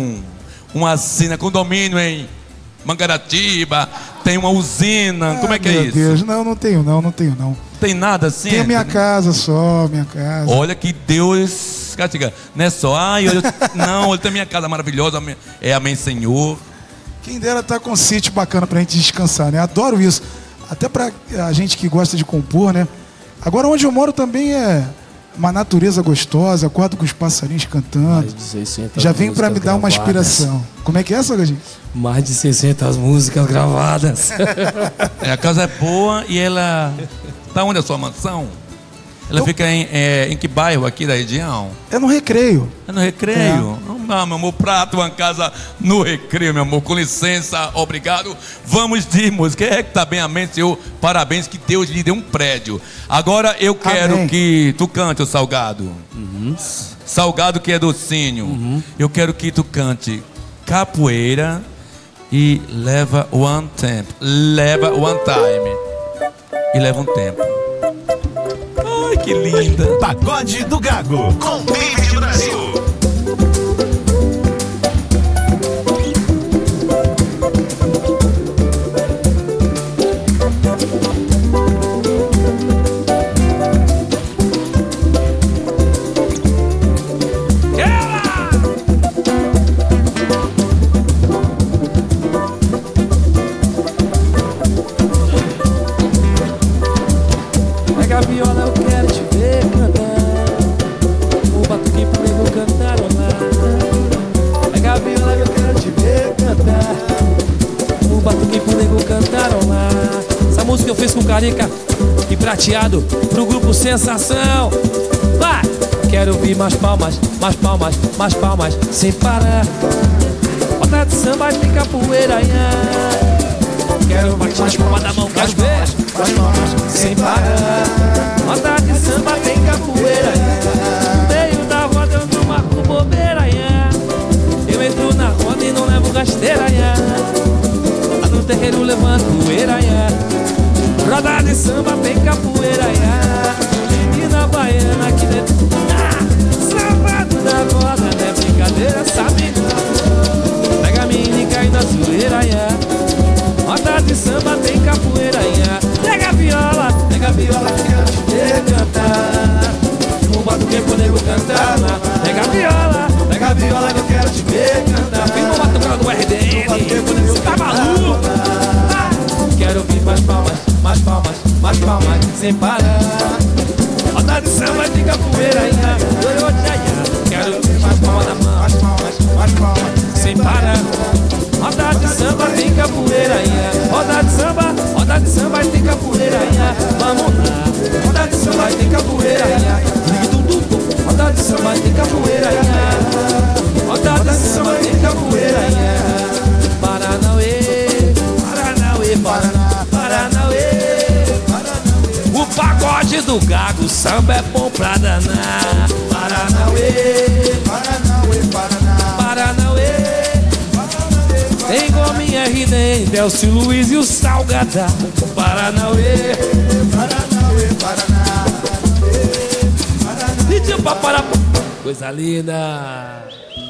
uma assina, condomínio em Mangaratiba, tem uma usina, como é que é isso? Meu Deus, não tenho não. Tem nada assim? Tem a minha casa só, minha casa. Olha que Deus castiga, não é só, não, ele tem minha casa maravilhosa, é amém, Senhor. Quem dera tá com um sítio bacana pra gente descansar, né? Adoro isso. Até pra a gente que gosta de compor, né? Agora onde eu moro também é uma natureza gostosa, acordo com os passarinhos cantando. Já vem pra me dar uma inspiração. Como é que é, Salgadinho? Mais de 600 músicas gravadas. A casa é boa e ela... Tá onde é a sua mansão? Ela fica em que bairro aqui da região? É no Recreio. É no Recreio? Não, meu amor, prato, uma casa no Recreio, meu amor. Com licença, obrigado. Vamos de música. É que tá bem, amém, Senhor. Parabéns, que Deus lhe dê um prédio. Agora eu quero que tu cante, o Salgado. Salgado que é docinho. Eu quero que tu cante Capoeira e Leva One Tempo. Leva One Time. E leva um tempo. Ai, que linda. Pagode do Gago, com David Brasil. Pega a viola, eu quero te ver cantar. O batuque pro nego cantarolar. Pega a viola, eu quero te ver cantar. O batuque pro nego cantarolar. Essa música eu fiz com Carica e Prateado pro grupo Sensação. Vai! Quero ouvir mais palmas, mais palmas, mais palmas, sem parar. Roda de samba tem capoeira, quero bater mais palmas da mão, quero ver mais palmas, sem parar. Roda de samba tem capoeira, meio da roda eu não marco bobeira, eu entro na roda e não levo rasteira, lá no terreiro levanto poeira, roda de samba tem capoeira, menina baiana aqui dentro, sambado da roda, não é brincadeira, sabe não. Pega a menina e cai na zoeira, roda de samba tem capoeira, pega a viola, quero te ver cantar. No batuque pro nego cantar, pega a viola que eu quero te ver cantar. Fiz no batucão do RDN, cê tá maluco? Quero ouvir mais palmas, mais palmas, mais palmas, sem parar. Roda de samba tem capoeira, quero ouvir mais palmas na mão, mais palmas, mais palmas, sem parar. Roda de samba tem capoeira, roda de samba tem capoeira, vamos lá. Roda de samba tem capoeira, roda de samba tem capoeira, roda de samba tem capoeira, Paranauê, Paranauê, Paraná, Paranauê, Paranauê. O pagode do Gago, samba é bom pra danar. Paranauê, Paranauê, Paraná, Paranauê. Tem Gominha, RD, Delcio, Luiz e o Salgadão. Paranauê, Paranauê, Paraná, Paranauê. E papará, coisa linda.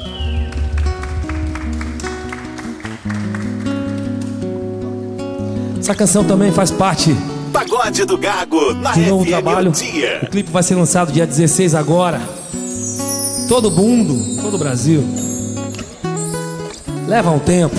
Essa canção também faz parte Pagode do Gago, na de um novo FM trabalho. Dia. O clipe vai ser lançado dia 16 agora. Todo mundo, todo o Brasil leva um tempo.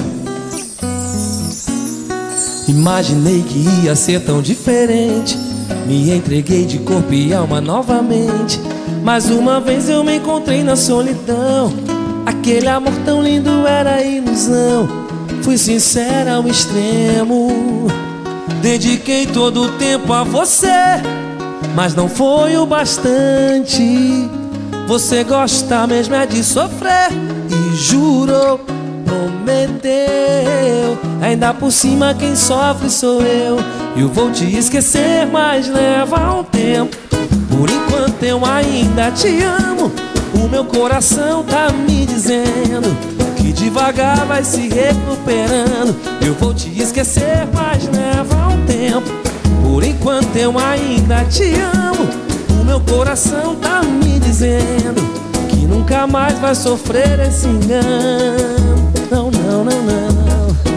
Imaginei que ia ser tão diferente. Me entreguei de corpo e alma novamente. Mais uma vez eu me encontrei na solidão. Aquele amor tão lindo era ilusão. Fui sincera ao extremo. Dediquei todo o tempo a você, mas não foi o bastante. Você gosta mesmo é de sofrer. E jurou, prometeu. Ainda por cima quem sofre sou eu. Eu vou te esquecer, mas leva um tempo. Por enquanto eu ainda te amo. O meu coração tá me dizendo que devagar vai se recuperando. Eu vou te esquecer, mas leva um tempo. Por enquanto eu ainda te amo. O meu coração tá me dizendo que nunca mais vai sofrer esse engano. Não, não, não, não.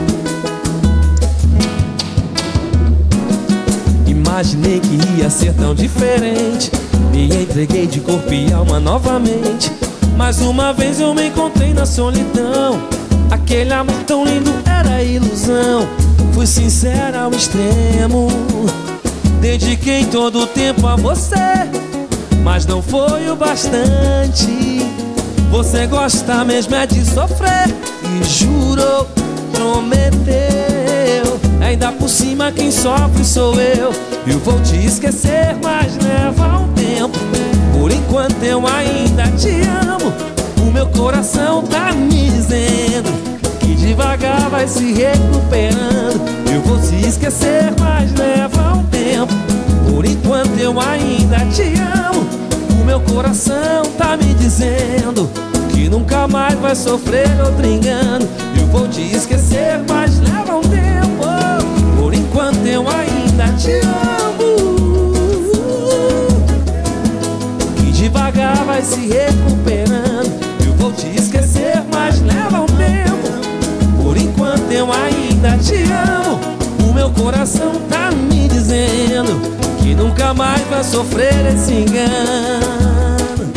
Imaginei que ia ser tão diferente. Me entreguei de corpo e alma novamente. Mais uma vez eu me encontrei na solidão. Aquele amor tão lindo era ilusão. Fui sincera ao extremo. Dediquei todo o tempo a você, mas não foi o bastante. Você gosta mesmo é de sofrer. E jurou, prometeu. Ainda por cima quem sofre sou eu. Eu vou te esquecer, mas leva um tempo. Por enquanto eu ainda te amo. O meu coração tá me dizendo que devagar vai se recuperando. Eu vou te esquecer, mas leva um tempo. Por enquanto eu ainda te amo. O meu coração tá me dizendo que nunca mais vai sofrer outro engano. Eu vou te esquecer, mas leva um tempo. Por enquanto eu ainda te amo. Que devagar vai se recuperando. Eu vou te esquecer, mas leva um tempo. Por enquanto eu ainda te amo. O meu coração tá me dizendo que nunca mais vai sofrer esse engano.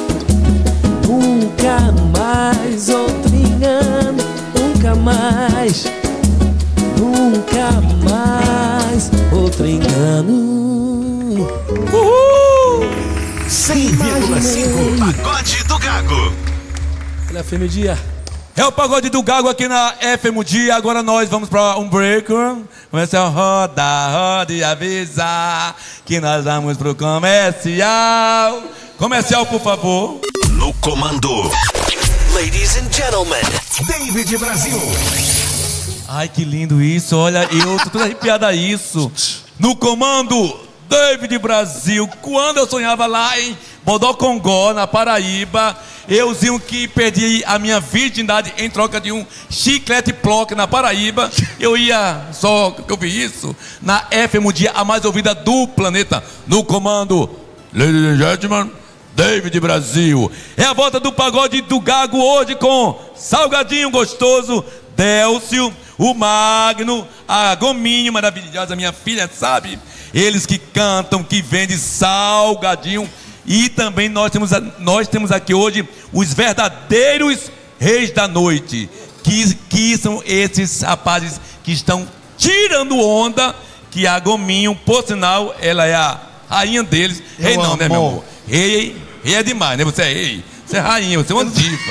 Nunca mais outro engano. Nunca mais. Nunca mais outro engano. Uhul! 100,5 Pagode do Gago. Olha, FM Dia. É o Pagode do Gago aqui na FM Dia. Agora nós vamos para um break. Começa a roda e avisar que nós vamos pro comercial. Comercial, por favor. No comando, ladies and gentlemen, David Brasil. Ai, que lindo isso. Olha, eu tô toda arrepiada a isso. No comando, David Brasil. Quando eu sonhava lá em Bodocongó, na Paraíba, euzinho que perdi a minha virgindade em troca de um chiclete plock na Paraíba. Eu ia, só que eu vi isso, na FM Dia, a mais ouvida do planeta. No comando, ladies and gentlemen, David Brasil. É a volta do Pagode do Gago hoje com Salgadinho Gostoso, Délcio, o Magno, a Gominho maravilhosa, minha filha, sabe? Eles que cantam, que vendem salgadinho. E também nós temos aqui hoje os verdadeiros reis da noite, que são esses rapazes que estão tirando onda, que a Gominho, por sinal, ela é a rainha deles. Rei não, né, meu amor? Rei é demais, né? Você é rei, você é rainha, você é uma diva.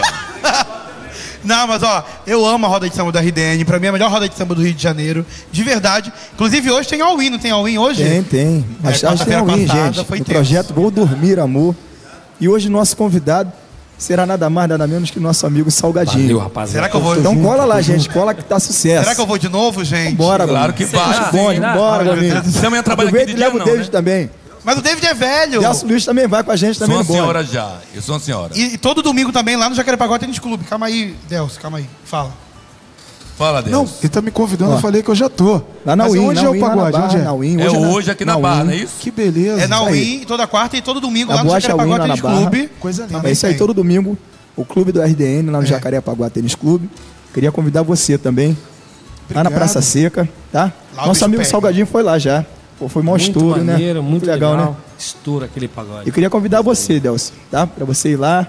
Não, mas ó, eu amo a roda de samba da RDN. Pra mim é a melhor roda de samba do Rio de Janeiro, de verdade. Inclusive hoje tem all-in, não tem all-in hoje? Tem. Mas tarde tem all-in, gente. O projeto Vou Dormir, Amor. E hoje nosso convidado será nada mais, nada menos que nosso amigo Salgadinho. Valeu, rapaziada. Será que eu vou? Então cola lá, gente. Cola que tá sucesso. Será que eu vou de novo, gente? Bora, claro que vai. Bora, Gominho. Você amanhã trabalha aqui de dia, leva o David também. Mas o David é velho. Delcio Luiz também vai com a gente também. Sou uma senhora já. Eu sou uma senhora. E todo domingo também lá no Jacarepaguá Tênis Clube. Calma aí, Delcio, calma aí. Fala. Fala, Deus. Não, ele tá me convidando, eu falei que eu já tô. Lá na Mas UIN, onde é o pagode? Onde é? É hoje aqui na Barra, não é isso? Que beleza. É na UIN, toda quarta e todo domingo Na lá no boate Jacarepaguá UIN, lá Tênis na Barra. Clube. Coisa linda. É isso aí, todo domingo. O clube do RDN lá no Jacarepaguá Tênis Clube. Queria convidar você também. Lá na Praça Seca, tá? Lá Nosso amigo Salgadinho foi lá já. Pô, foi maior estouro, maneiro, né? Muito legal, né? Estoura aquele pagode. Eu queria convidar você, Delcio, tá? Pra você ir lá,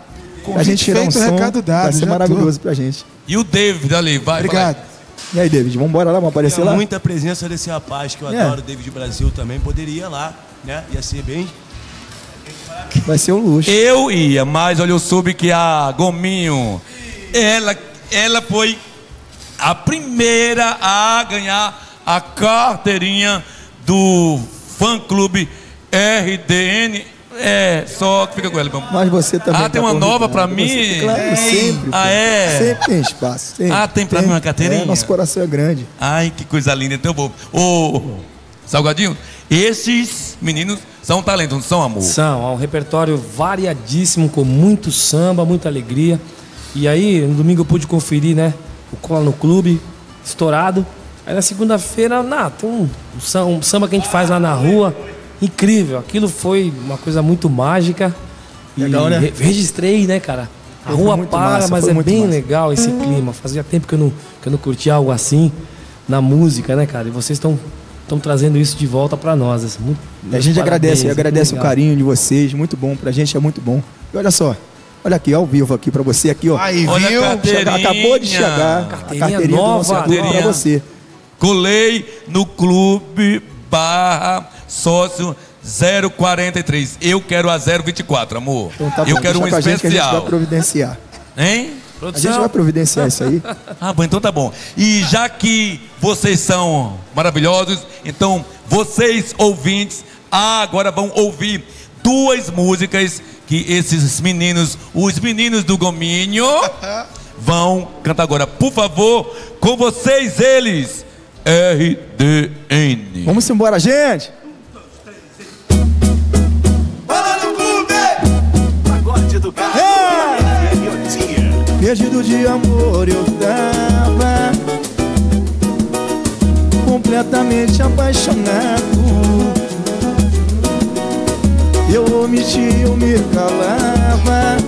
A gente tirar um som, recado dado, vai ser maravilhoso pra gente. E o David ali, vai. Obrigado. E aí, David, vamos embora lá, vamos aparecer lá? Muita presença desse rapaz que eu adoro, David Brasil também, poderia ir lá, né? Ia ser bem... Vai ser um luxo. Eu ia, mas olha, eu soube que a Gominho, ela foi a primeira a ganhar a carteirinha do fã-clube RDN. Só que fica com ela. Mas você também. Tem uma nova pra mim? Claro, sempre. É? Sempre tem espaço. Sempre. Tem pra mim uma carteirinha? Nosso coração é grande. Ai, que coisa linda. Então, ô, Salgadinho, esses meninos são talentos, não são, amor? São, há um repertório variadíssimo, com muito samba, muita alegria. E aí, no domingo eu pude conferir, né, o Cola no Clube, estourado. Aí na segunda-feira, tem um samba que a gente faz lá na rua, incrível. Aquilo foi uma coisa muito mágica. Legal, né? Registrei, né, cara? A rua para, mas é bem legal esse clima. Fazia tempo que eu não curtia algo assim na música, né, cara? E vocês estão trazendo isso de volta pra nós. A gente agradece o carinho de vocês, muito bom, pra gente é muito bom. E olha só, olha aqui, ao vivo aqui pra você, aqui, ó. Aí, olha viu? Acabou de chegar a carteirinha nova pra você. Colei no clube /sócio 043. Eu quero a 024, amor. Então tá bom, eu quero um especial. Que a gente vai providenciar. Hein? A gente vai providenciar isso aí. Bom, então tá bom. E já que vocês são maravilhosos, então vocês ouvintes agora vão ouvir 2 músicas que esses meninos, os meninos do Gominho, vão cantar agora. Por favor, com vocês eles, RDN. Vamos embora, gente! Perdido de amor eu tava, completamente apaixonado. Eu omitia, eu me calava,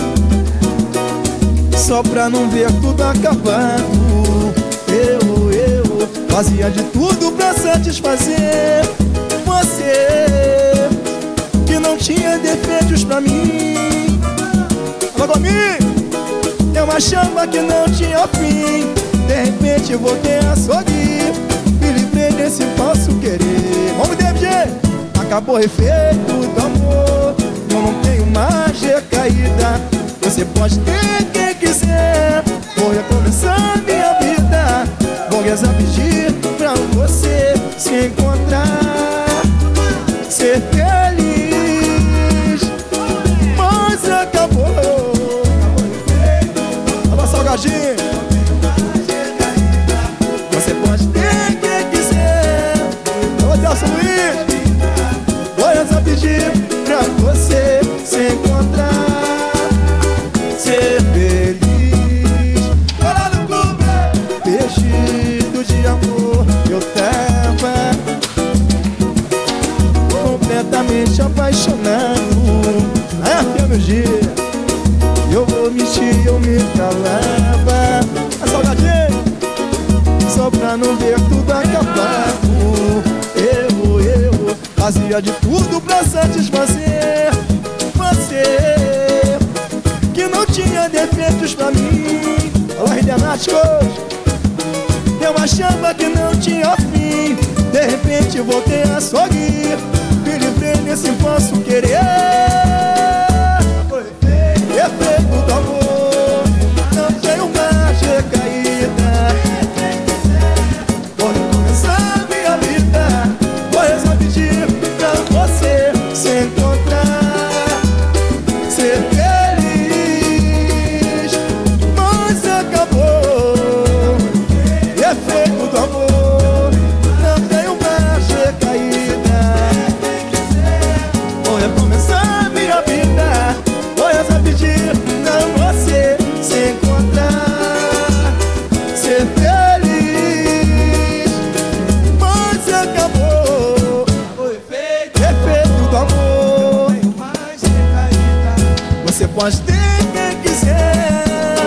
só pra não ver tudo acabado. Eu fazia de tudo pra satisfazer você, que não tinha defeitos pra mim. Alô, Gominho! Eu achava que não tinha fim. De repente eu voltei a sorrir, me livrei desse falso querer. Vamos, David! Acabou o efeito do amor, eu não tenho mais recaída. Você pode ter quem quiser, vou recomeçar minha vida. Vou rezar, pedir pra você se encontrar, ser feliz. Mas acabou. Salgadinho, você pode ter quem quiser. Ô, Delson Luiz, vou só pedir pra você se encontrar, ser feliz. Olha no clube, perdido de amor eu tava, completamente apaixonado. Meu dia, eu omiti, eu me calava. A Salgadinho, só pra não ver tudo acabado. Eu fazia de tudo pra satisfazer você, que não tinha defeitos pra mim. Olá, Redenáticos. Eu achava que não tinha fim. De repente voltei a sorrir, me livrei desse falso querer. Efeito do amor, não tenho mais recaída. Vou recomeçar minha vida, vou rezar, pedir pra você se encontrar, ser feliz. Mas acabou. Efeito do amor, não tenho mais recaída. Vou recomeçar minha vida, vou rezar, pedir pra você se encontrar, ser feliz. Mas acabou o efeito do amor. Você pode ter quem quiser,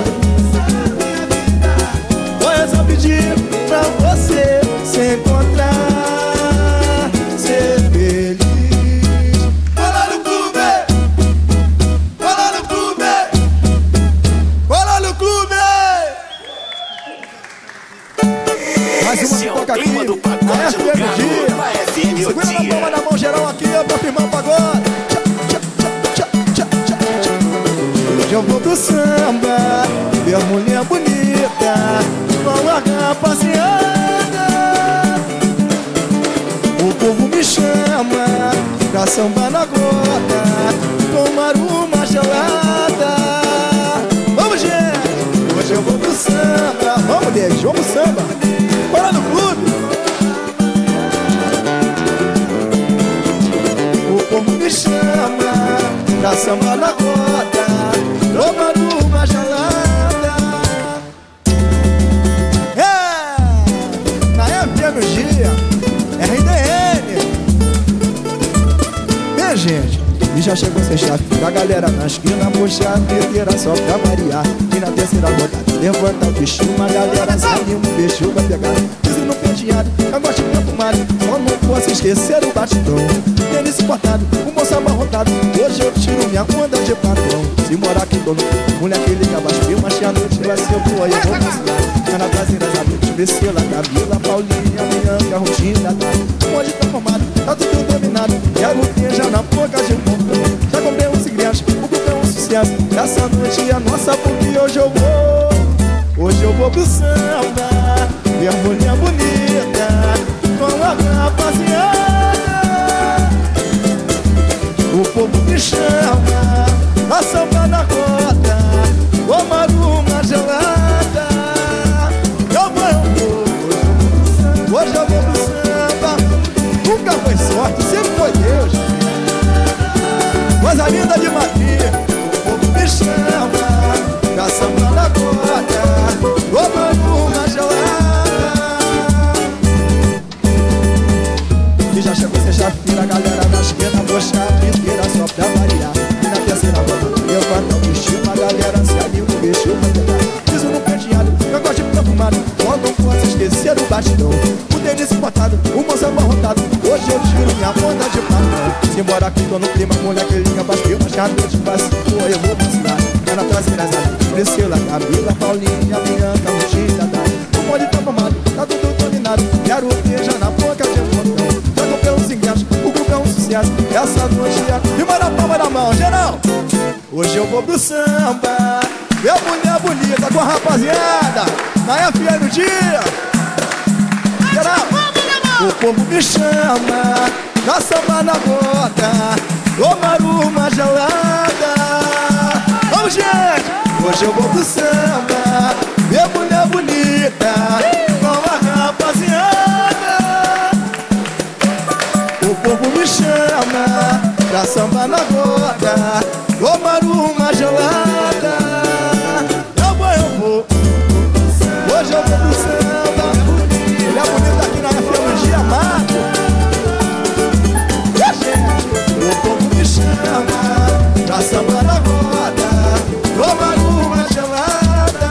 vou rezar, pedir pra você se encontrar, ser feliz. Olá no clube, olá no clube. palma na mão geral aqui, ó, pra firmar o pagode. Hoje eu vou pro samba, ver mulher bonita, com a rapaziada. O povo me chama pra sambar na gota, tomar uma gelada. Vamos, gente! Hoje eu vou pro samba. Vamos, Deus, vamos samba. Bora no clube. O povo me chama pra sambar na gota, tomar uma gelada. Na FM no dia, RDN. Bem, gente, e já chegou a ser chave da galera na esquina, puxa a peteira só pra variar. E na terceira rodada, levanta o bichinho, uma galera se anima, um beijo vai pegar. Piso no penteado, eu gosto de perfumado, só não posso esquecer o batidão. Tênis cortado, o moço amarrotado, hoje eu tiro minha onda de patrão. Se morar aqui dono, mulher que liga as filmas, que a noite vai ser boa e eu vou mostrar. Na traseira da noite, Priscila, Camila, Paulinha, Bianca, Rotina, tá? Pode tá formado, tá tudo dominado. Quero ter já na boca de um montão. Já comprei uns ingressos, o grupo é um sucesso. Essa noite é nossa, porque hoje eu vou. Hoje eu vou pro samba, ver mulher bonita, com a rapaziada. O povo me chama pra samba na rota, tomar uma gelada. Hoje eu vou pro samba. Nunca foi sorte, sempre foi Deus. Coisa linda de Maria. O povo me chama pra samba na gota, tomando uma gelada. E já chegou sexta-feira, a galera na esquina, puxa a piteira só pra variar. E na terceira volta, levanta o bichinho, a galera se anima, o bichinho vai pegar. Piso no penteado, eu gosto de perfumado, só não posso esquecer o batidão. O tênis cortado, o moço amarrotado, hoje eu tiro minha onda de patrão. Se embora aqui tô no clima, mulher que liga pras filmas, que a noite vai se for, eu vou vacilar. É na traseira, Priscila, Camila, Paulinha, Bianca, Rotina, tá? O molho tá formado, tá tudo dominado. Quero beijar na boca de um montão. Já comprei uns ingressos, o grupo é um sucesso. Essa noite é firma na palma da mão, geral. Hoje eu vou pro samba, ver mulher bonita com a rapaziada, na FM no dia. Geral, o povo me chama pra samba na gota, tomar uma gelada. Vamos, gente! Hoje eu vou pro samba, ver mulher bonita, com a rapaziada. O povo me chama pra samba na gota, tomar uma gelada. Eu vou. Hoje eu vou pro samba. Mulher bonita aqui na FM no dia, Marco. O povo me chama pra samba na roda, tomar uma gelada.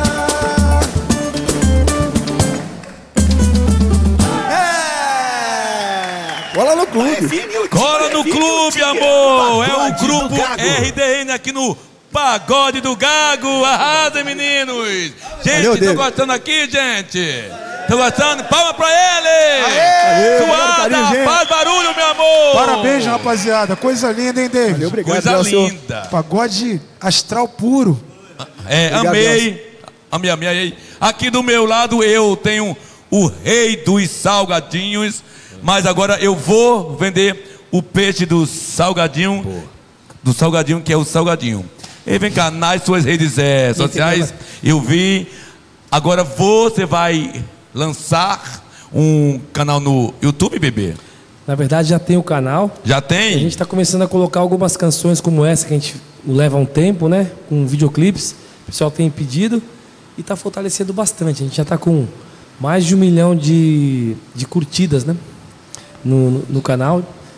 Cola no clube. Cola no clube, amor. É o grupo RDN aqui no Pagode do Gago. Arrasa, meninos. Gente, estão gostando aqui, gente? Estão gostando? Palma pra ele! Suada, faz barulho, meu amor! Parabéns, rapaziada. Coisa linda, hein, David? Valeu, obrigado. Coisa linda. Pagode astral puro. Obrigado, amei. Aqui do meu lado eu tenho o rei dos salgadinhos, mas agora eu vou vender o peixe do salgadinho, que é o salgadinho. E vem cá, nas suas redes sociais, eu vi. Agora você vai lançar um canal no YouTube, bebê? Na verdade já tem o canal. Já tem? A gente está começando a colocar algumas canções como essa, que a gente leva um tempo, né? Com videoclipes. O pessoal tem pedido e está fortalecendo bastante. A gente já está com mais de 1 milhão de curtidas, né? No canal.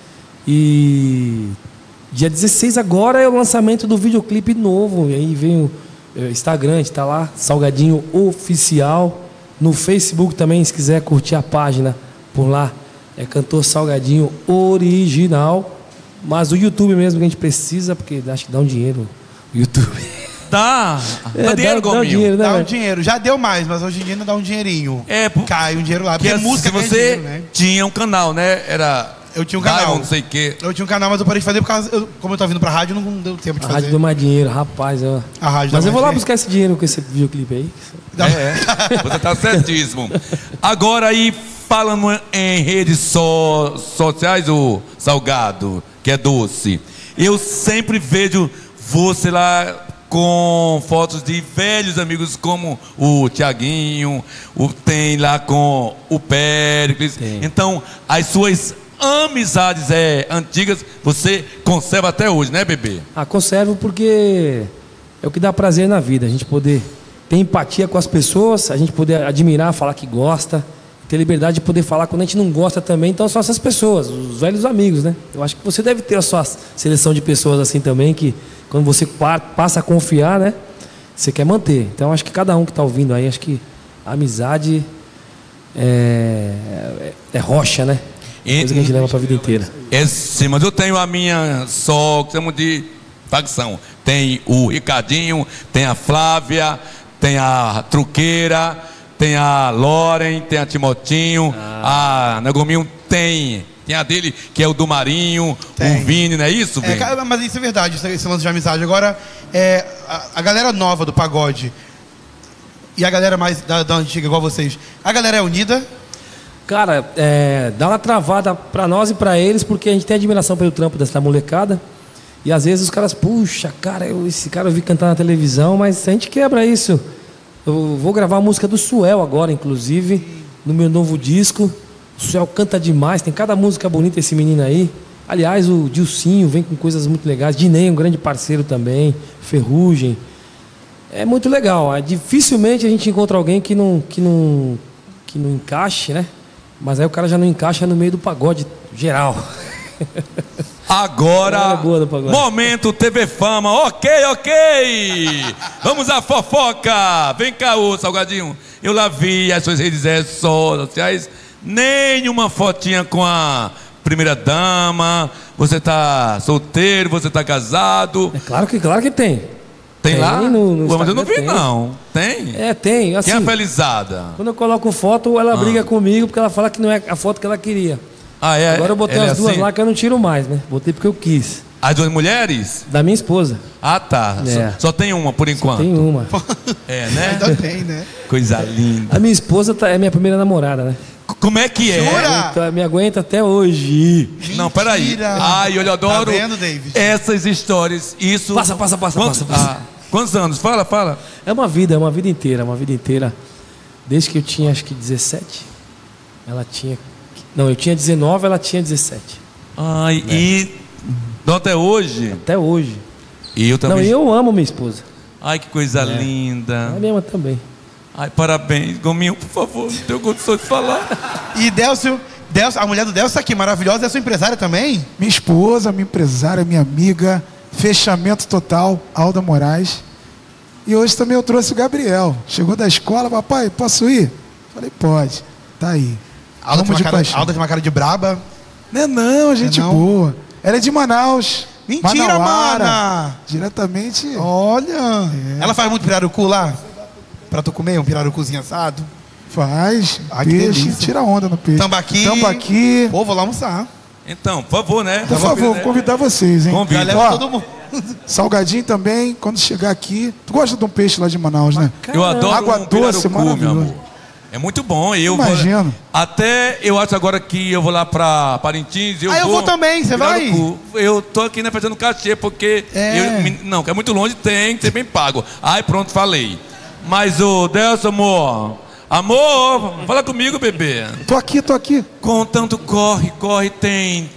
E dia 16 agora é o lançamento do videoclipe novo. E aí vem o Instagram, a gente tá lá, Salgadinho Oficial. No Facebook também, se quiser curtir a página por lá, é Cantor Salgadinho Original. Mas o YouTube mesmo que a gente precisa, porque acho que dá um dinheiro o YouTube. Dá dinheiro, dá um dinheiro, né? Dá um dinheiro. Já deu mais, mas hoje em dia não dá um dinheirinho. Cai um dinheiro lá. Porque música, se você tinha um canal, né? Era Eu tinha um canal. Não sei o quê. Eu tinha um canal, mas eu parei de fazer por causa... como eu tava vindo pra rádio, não deu tempo de A fazer. rádio deu mais dinheiro, rapaz. A rádio mas deu eu vou lá mais buscar esse dinheiro com esse videoclipe aí. Você tá certíssimo. Agora aí, falando em redes sociais, o Salgado, que é doce, eu sempre vejo você lá com fotos de velhos amigos como o Tiaguinho, tem lá com o Péricles. Tem. Então, as suas amizades antigas você conserva até hoje, né, bebê? Conservo porque é o que dá prazer na vida, a gente poder ter empatia com as pessoas, a gente poder admirar, falar que gosta, ter liberdade de poder falar quando a gente não gosta também. Então são essas pessoas, os velhos amigos, né? Eu acho que você deve ter a sua seleção de pessoas assim também, que quando você passa a confiar, né, você quer manter. Então acho que cada um que está ouvindo aí, acho que a amizade é rocha, né? Coisa que a gente leva para a vida inteira. Sim, mas eu tenho a minha só, que chamamos de facção. Tem o Ricardinho, tem a Flávia, tem a Truqueira, tem a Loren, tem a Timotinho, a Nagominho tem a dele, que é o do Marinho, o Vini, não é isso, Vini? Mas isso é verdade, esse lance de amizade. Agora, a galera nova do pagode e a galera mais da antiga, igual vocês, a galera é unida? Cara, dá uma travada pra nós e pra eles, porque a gente tem admiração pelo trampo dessa molecada. E às vezes os caras, puxa, cara, esse cara eu vi cantar na televisão, mas a gente quebra isso. Eu vou gravar a música do Suel agora, inclusive, no meu novo disco. O Suel canta demais, tem cada música bonita esse menino aí. Aliás, o Dilcinho vem com coisas muito legais. Dinei, um grande parceiro também. Ferrugem. É muito legal. Dificilmente a gente encontra alguém que não encaixe, né? Mas aí o cara já não encaixa no meio do pagode geral. Agora, momento TV Fama. Ok. Vamos à fofoca. Vem cá, ô Salgadinho. Eu lá vi as suas redes sociais. Nenhuma fotinha com a primeira dama. Você tá solteiro, você tá casado. Claro que tem. Tem lá? Mas eu não vi, não. Tem? Tem. Assim, quem é a Felizada? Quando eu coloco foto, ela briga comigo porque ela fala que não é a foto que ela queria. Agora eu botei as duas lá que eu não tiro mais, né? Botei porque eu quis. As duas mulheres? Da minha esposa. Tá. Só tem uma, por enquanto. Só tem uma. Né? Ainda tem, né? Coisa linda. A minha esposa é minha primeira namorada, né? Como é que é? Jura? Me aguenta até hoje. Mentira. Não, peraí. Eu adoro tá vendo, David? essas histórias. Isso. Passa. Quantos anos? Fala. É uma vida inteira. Desde que eu tinha, acho que 17. Ela tinha... Não, eu tinha 19, ela tinha 17. E... Então, até hoje? Até hoje. E eu também... Não, eu amo minha esposa. Que coisa linda. Ela me ama também. Parabéns. Gominho, por favor, não tenho condições de falar. E Delcio, a mulher do Delcio tá aqui, maravilhosa. É sua empresária também? Minha esposa, minha empresária, minha amiga. Fechamento total, Alda Moraes. E hoje também eu trouxe o Gabriel. Chegou da escola, papai, posso ir? Falei, pode. Tá aí. Alda tem uma cara de braba. Não, gente boa. Ela é de Manaus. Mentira, mana! Diretamente. Olha! Ela faz muito pirarucu lá? Pra tu comer um pirarucuzinho assado? Faz. Peixe, tira onda no peixe. Tambaqui. Pô, vou lá almoçar. Então, por favor, né? Por favor, vou convidar vocês, hein? Galera, todo mundo. Salgadinho também, quando chegar aqui. Tu gosta de um peixe lá de Manaus, né? Eu adoro água doce, pirarucu, meu amor. É muito bom. Imagino. Até eu acho agora que eu vou lá pra Parintins. Eu vou também, você vai? Eu tô aqui, né, fazendo cachê, porque... Não, que é muito longe, tem que ser bem pago. Pronto, falei. Mas o Delcio, amor, fala comigo, bebê. Tô aqui. Com tanto corre, tem...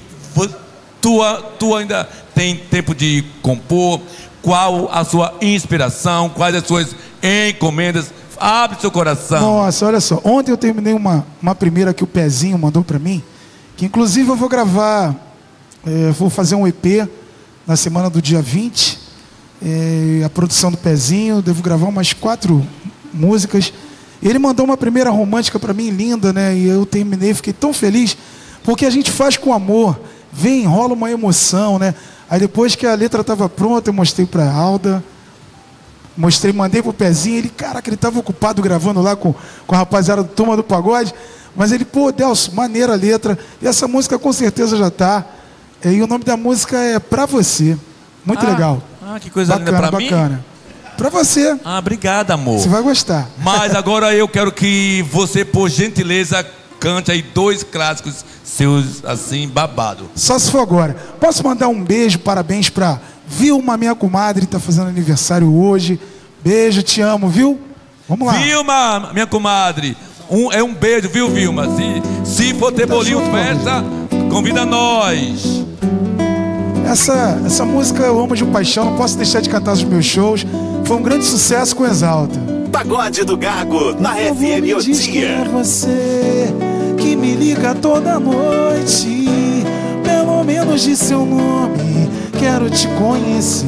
Tu ainda tem tempo de compor? Qual a sua inspiração? Quais as suas encomendas? Abre seu coração. Nossa, olha só. Ontem eu terminei uma primeira que o Pezinho mandou pra mim, que inclusive eu vou gravar, vou fazer um EP na semana do dia 20. A produção do Pezinho, devo gravar umas 4 músicas. Ele mandou uma primeira romântica pra mim, linda, né? E eu terminei, fiquei tão feliz, porque a gente faz com amor. Rola uma emoção, né? Aí depois que a letra estava pronta, eu mostrei pra Alda. Mandei pro Pezinho, ele tava ocupado gravando lá com a rapaziada do Turma do Pagode. Mas ele, pô, Delso, maneira a letra. E essa música com certeza já tá. E o nome da música é Pra Você. Muito legal. Que coisa linda pra mim. Bacana. Pra você. Obrigado, amor. Você vai gostar. Mas agora eu quero que você, por gentileza, cante aí 2 clássicos seus, assim, babado. Só se for agora. Posso mandar um beijo, parabéns pra Vilma, minha comadre, tá fazendo aniversário hoje. Beijo, te amo, viu? Vamos lá. Vilma, minha comadre. Um beijo, viu, Vilma? Se for ter bolinho, festa, convida nós. Essa música eu amo de paixão, não posso deixar de cantar nos meus shows. Foi um grande sucesso com Exalta. Pagode do Gago, na FM O Dia. É você que me liga toda noite. Pelo menos de seu nome, quero te conhecer.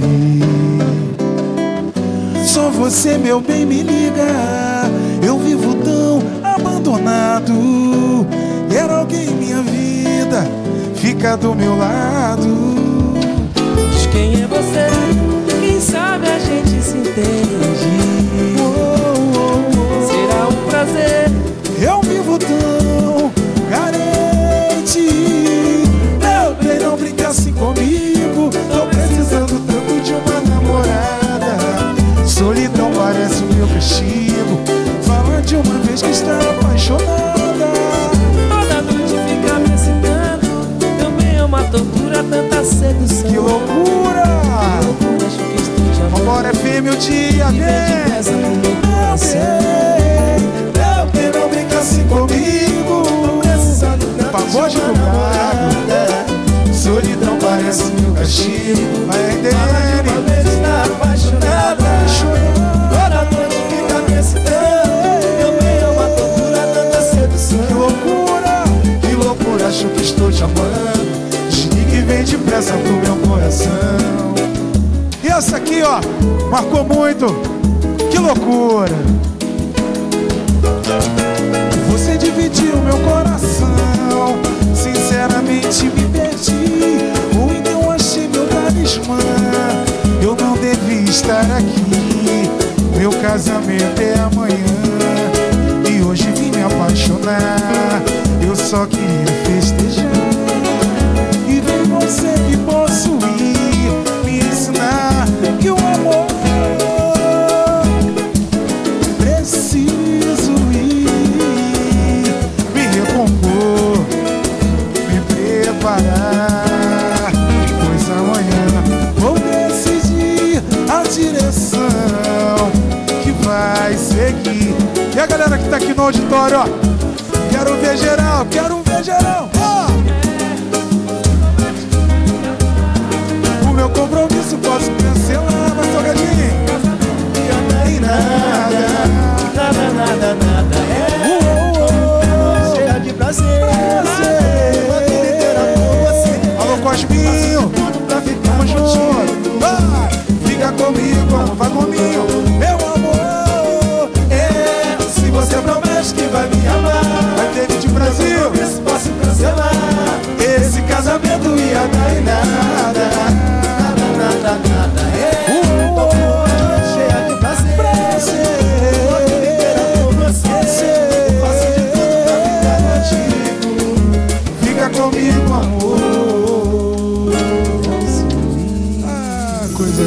Só você, meu bem, me liga. Eu vivo tão abandonado. Quero alguém em minha vida, fica do meu lado. Quem é você? Quem sabe a gente se entende. Será um prazer. Eu vivo tão carente. Meu bem, não brinca assim comigo. Tô precisando tanto de uma namorada. Solidão parece o meu castigo. Fala de uma vez que está apaixonada. Toda noite fica me excitando. Também é uma tortura, tanta sedução. Que loucura! Vambora, FM O Dia, vem! Meu bem, não brinca assim comigo. Pagode do Gago. Solidão parece meu castigo. Vai entender. Uma vez está apaixonada. Toda noite fica me excitando. Também é uma tortura, tanta sedução. Que loucura, acho que estou te amando. Desliga e vem depressa pro meu coração. E essa aqui, ó, marcou muito. Que loucura. Você dividiu meu coração. Sinceramente me perdi. Ou então achei meu talismã. Eu não devia estar aqui. Meu casamento é amanhã. E hoje vim me apaixonar. Eu só queria festejar. E ver você me possuir. Me ensinar que o amor preciso ir, me recompor, me preparar, pois amanhã vou decidir a direção que vai seguir. E a galera que tá aqui no auditório, ó, quero ver geral, ó. Meu compromisso posso cancelar, mas salgadinho nem nada. Cheia de prazer. Alô, Cosminho, tamo junto. Vai, fica comigo, amor, vai comigo. Meu amor, se você promete que vai me amar, vai ter de Brasil, posso cancelar. Esse casamento ia dar em nada. Cheia de prazer. Fica comigo, amor. Coisa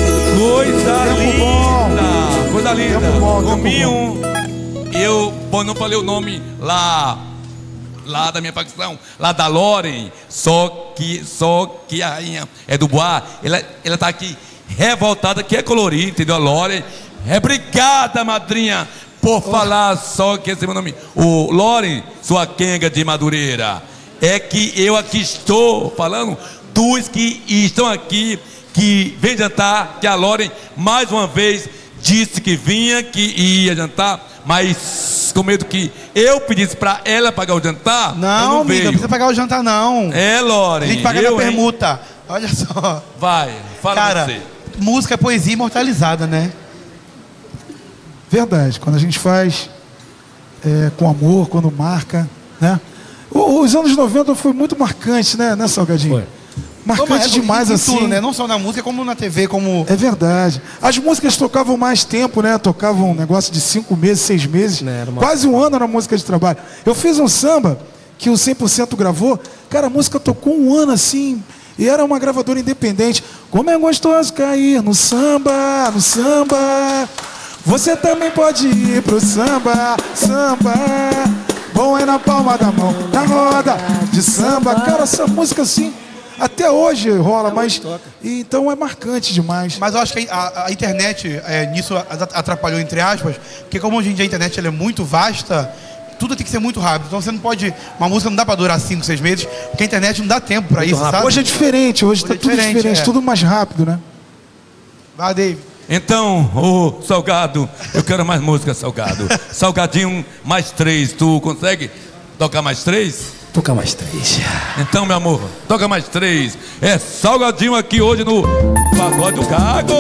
linda. Coisa linda. Gominho, eu não falei o nome lá da minha facção, lá da Loren, só que a rainha é do Bois, ela tá aqui revoltada, que é colorida, entendeu? A Loren, obrigada, madrinha, por falar só que esse é meu nome. O Loren, sua quenga de Madureira, é que eu aqui estou falando dos que estão aqui, que vem jantar, que a Loren, mais uma vez, disse que vinha, que ia jantar, mas com medo que eu pedisse pra ela pagar o jantar. Não, amiga, não precisa pagar o jantar, não. É, Loren. A gente paga na permuta. Olha só. Vai, fala. Cara, você. Música é poesia imortalizada, né? Verdade, quando a gente faz com amor, quando marca, né? Os anos 90 foi muito marcante, né, Salgadinho? Foi. marcante demais, assim. Tudo, né? Não só na música, como na TV, como... É verdade. As músicas tocavam mais tempo, né? Tocavam um negócio de 5 meses, 6 meses. Quase um ano na música de trabalho. Eu fiz um samba que o 100% gravou. Cara, a música tocou um ano assim... E era uma gravadora independente. Como é gostoso cair no samba, no samba. Você também pode ir pro samba, samba. Bom é na palma da mão, na roda de samba. Cara, essa música assim, até hoje rola, mas... Então é marcante demais. Mas eu acho que a internet, nisso atrapalhou, entre aspas, porque como hoje em dia a internet ela é muito vasta... Tudo tem que ser muito rápido. Então você não pode... Uma música não dá pra durar 5, 6 meses, porque a internet não dá tempo pra isso, sabe? Hoje é diferente, hoje tá tudo diferente, tudo mais rápido, né? Vai, David. Então, ô Salgado, eu quero mais música, Salgado. Salgadinho, mais 3. Tu consegue tocar mais 3? Tocar mais 3. Então, meu amor, toca mais 3. É Salgadinho aqui hoje no Pagode do Gago.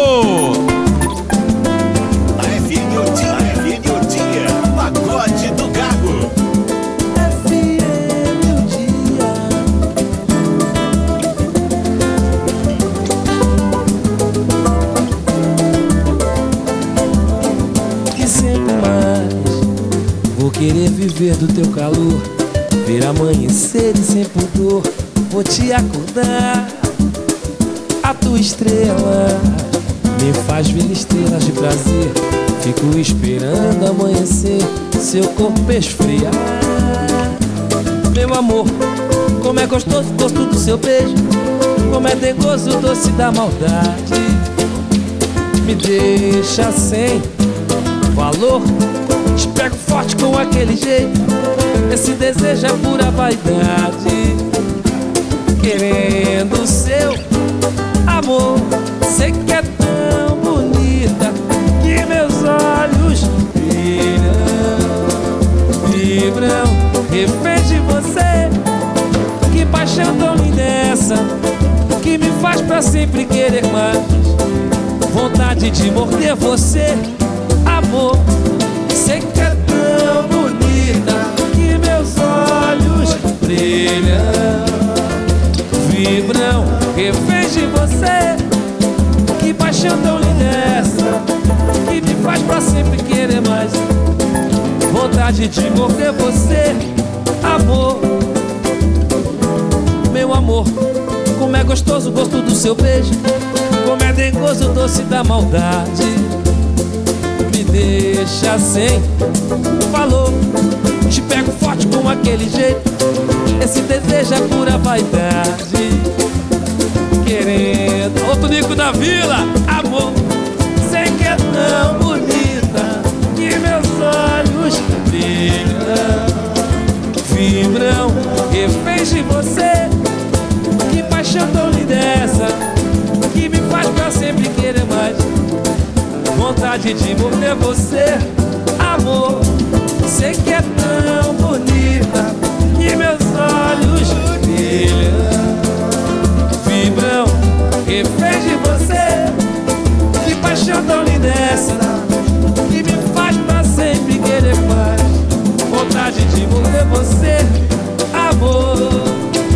A FM o dia, Pagode do Gago. FM o dia. E sempre mais vou querer viver do teu calor, ver amanhecer e sem pudor vou te acordar. A tua estrela me faz ver estrelas de prazer. Fico esperando amanhecer, seu corpo esfriar. Meu amor, como é gostoso o gosto do seu beijo, como é dengoso o doce da maldade. Me deixa sem valor, te pego forte com aquele jeito. Esse desejo é pura vaidade, querendo o seu amor. Sei que é tão bonita que meus olhos vibram, refém de você. Que paixão tão linda é essa, que me faz pra sempre querer mais. Vontade de morder você, amor. Sei que é tão bonita que meus olhos brilham, vibram, refém de você. Que paixão tão linda é essa, que me faz pra sempre querer mais. Vontade de morder você, amor. Meu amor, como é gostoso o gosto do seu beijo, como é dengoso o doce da maldade. Me deixa sem valor, te pego forte com aquele jeito. Esse desejo é pura vaidade, querendo outro Nico da Vila, amor. Sei que é tão bonita que meus olhos brilham, vibram, reféns de você. Que paixão tão linda é essa, que me faz pra sempre querer mais. Vontade de morder você, amor. Sei que é tão bonita que meus olhos brilham, vibram, reféns de você. Que paixão tão linda é essa, que me faz pra sempre querer mais. Vontade de morder você, amor.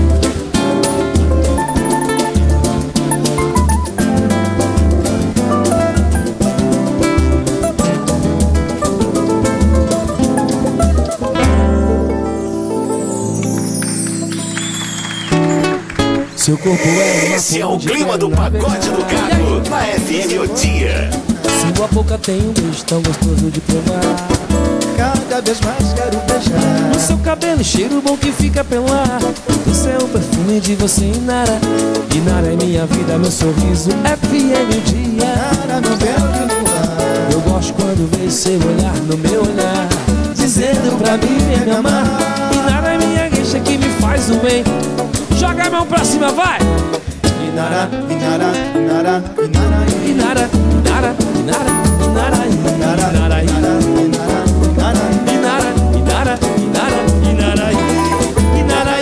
Seu corpo é Esse é o clima do Pagode do Gago, na FM o dia. Sua boca tem um beijo tão gostoso de provar. Cada vez mais quero beijar. No seu cabelo, cheiro bom que fica pelo ar. Do seu perfume de você, Inara. Inara é minha vida, meu sorriso. FM o dia. Inara, meu belo de luar. Eu gosto quando vejo seu olhar no meu olhar, dizendo pra mim me amar. Inara é minha gueixa que me faz o bem. Joga a mão pra cima, vai! Inara, Inara, Inara, Inara, Inara, Inara, Inara, Inara, Inara, Inara, Inara, Inara, Inara, Inara, Inara,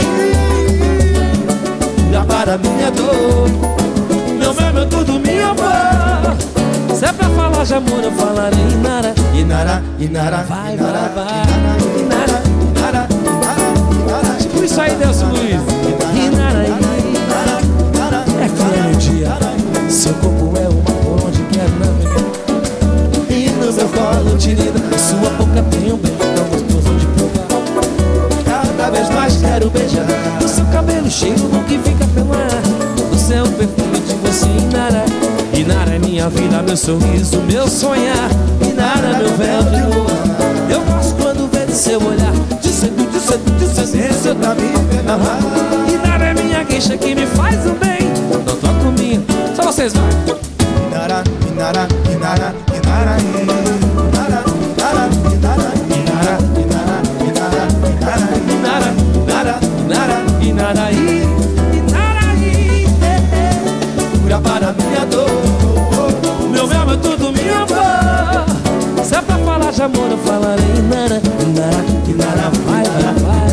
Inara, para minha dor. Meu tudo, minha amor. Se é pra falar de amor, eu falarei Inara, Inara, Inara, vai, Inara, vai, vai, Inara, Inara, Inara, Inara. tipo isso aí, Delcio Luiz. Inara, Inara, FM o dia. Seu corpo é uma por onde quer navegar. E no meu colo te linda, sua boca tem um beijo tão gostoso de provar. Cada vez mais quero beijar o seu cabelo cheiro bom que fica pelo ar. O seu perfume de você, Inara. Inara é minha vida, meu sorriso, meu sonhar. Inara, meu véu de lua. Eu gosto quando vejo seu olhar. Dizendo pra mim, Inara é minha queixa que me faz o bem. Não toco minha, só vocês vai. Inara, Inara, Inara, Inara, Inara, Inara, Inara, Inara, Inara, Inara, Inara, Inara, Inara, Inara, Inara, cura para minha dor. Meu verbo é tudo minha voz. Se é pra falar de amor eu falarei Inara, Inara, Inara, vai, vai, vai.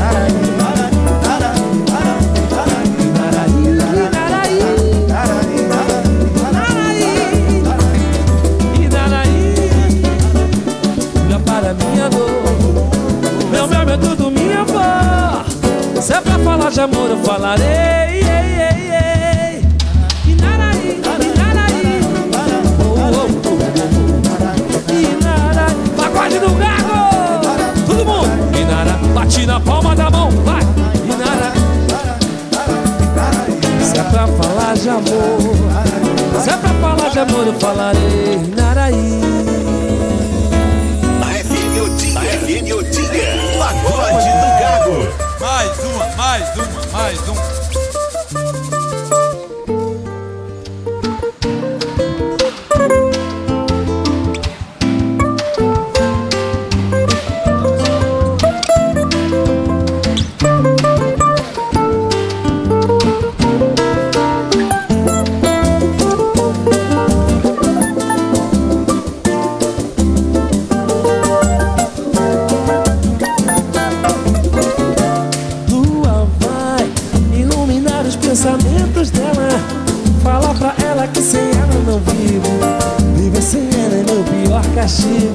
Se é pra falar de amor eu falarei. Inaraí, Inaraí, Inaraí, pagode do Gago. Todo mundo, Inara, bate na palma da mão, vai. Inara. Se é pra falar de amor, se é pra falar de amor eu falarei. Inaraí. A FM o dia, pagode do Gago. Mais uma. Pensamentos dela, fala pra ela que sem ela não vivo. Viver sem ela é meu pior castigo.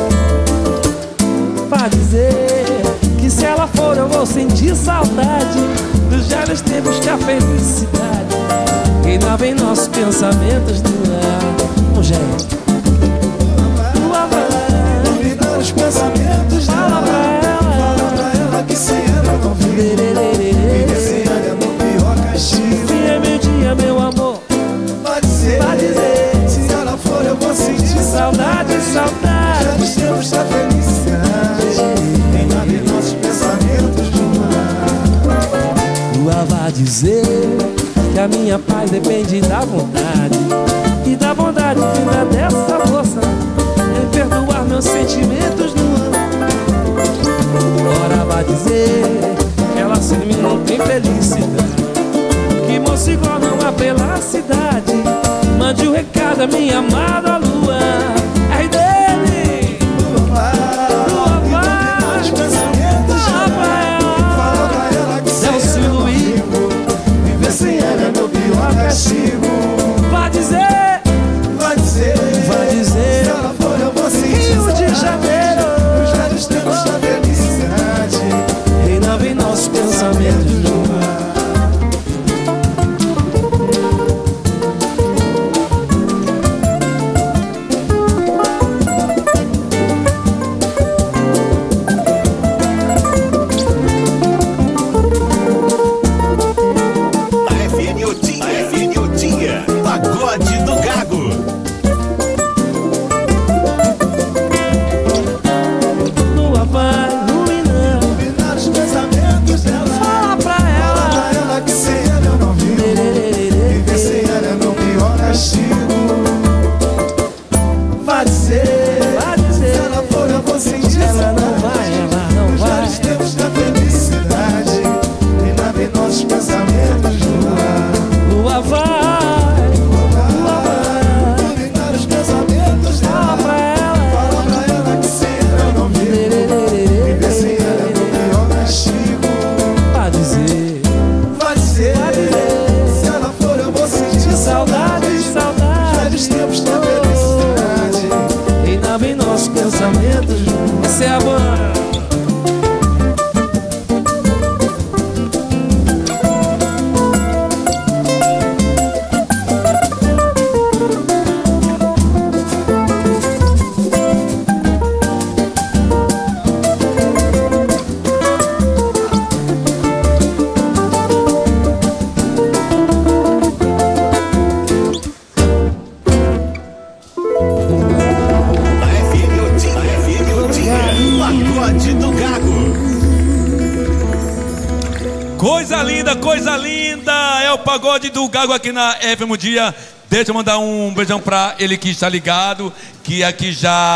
Pra dizer que se ela for eu vou sentir saudade dos velhos tempos que a felicidade reinava em nossos pensamentos no ar. Gente, tua vai iluminar os pensamentos dela. Fala pra ela que sem ela não vivo. Viver sem ela é meu pior castigo. Fim é meu dia, meu amor. Pode dizer, se ela for eu vou sentir saudade, saudade. Já nos tempos da felicidade reinava em nossos pensamentos no ar. Lua vai dizer que a minha paz depende da vontade e da vontade vinda dessa moça em perdoar meus sentimentos no ar. Ora vai dizer que ela sem mim não tem felicidade, que moço igual não há pela cidade. Mande o recado a minha amada lua. É dele. Lua vai, os pensamentos fala pra ela que sem ela não vivo. Viver sem ela é meu pior castigo. Vai dizer, vai dizer, vai dizer. Se ela for eu vou sentir Rio de Janeiro, os velhos tempos da felicidade reinava em nossos pensamentos no ar. Pagode do Gago. Lua vai iluminar os pensamentos dela. Fala pra ela que sem ela eu não vivo. Viver sem ela é meu pior castigo. Vai dizer, se ela for eu vou sentir. Ela não vai, ela não vai. Os tempos da felicidade reinava em nossos pensamentos no ar. Lua vai. Pensamentos, essa é a banda. Coisa linda, é o pagode do Gago aqui na FM Dia. Deixa eu mandar um beijão pra ele que está ligado, que aqui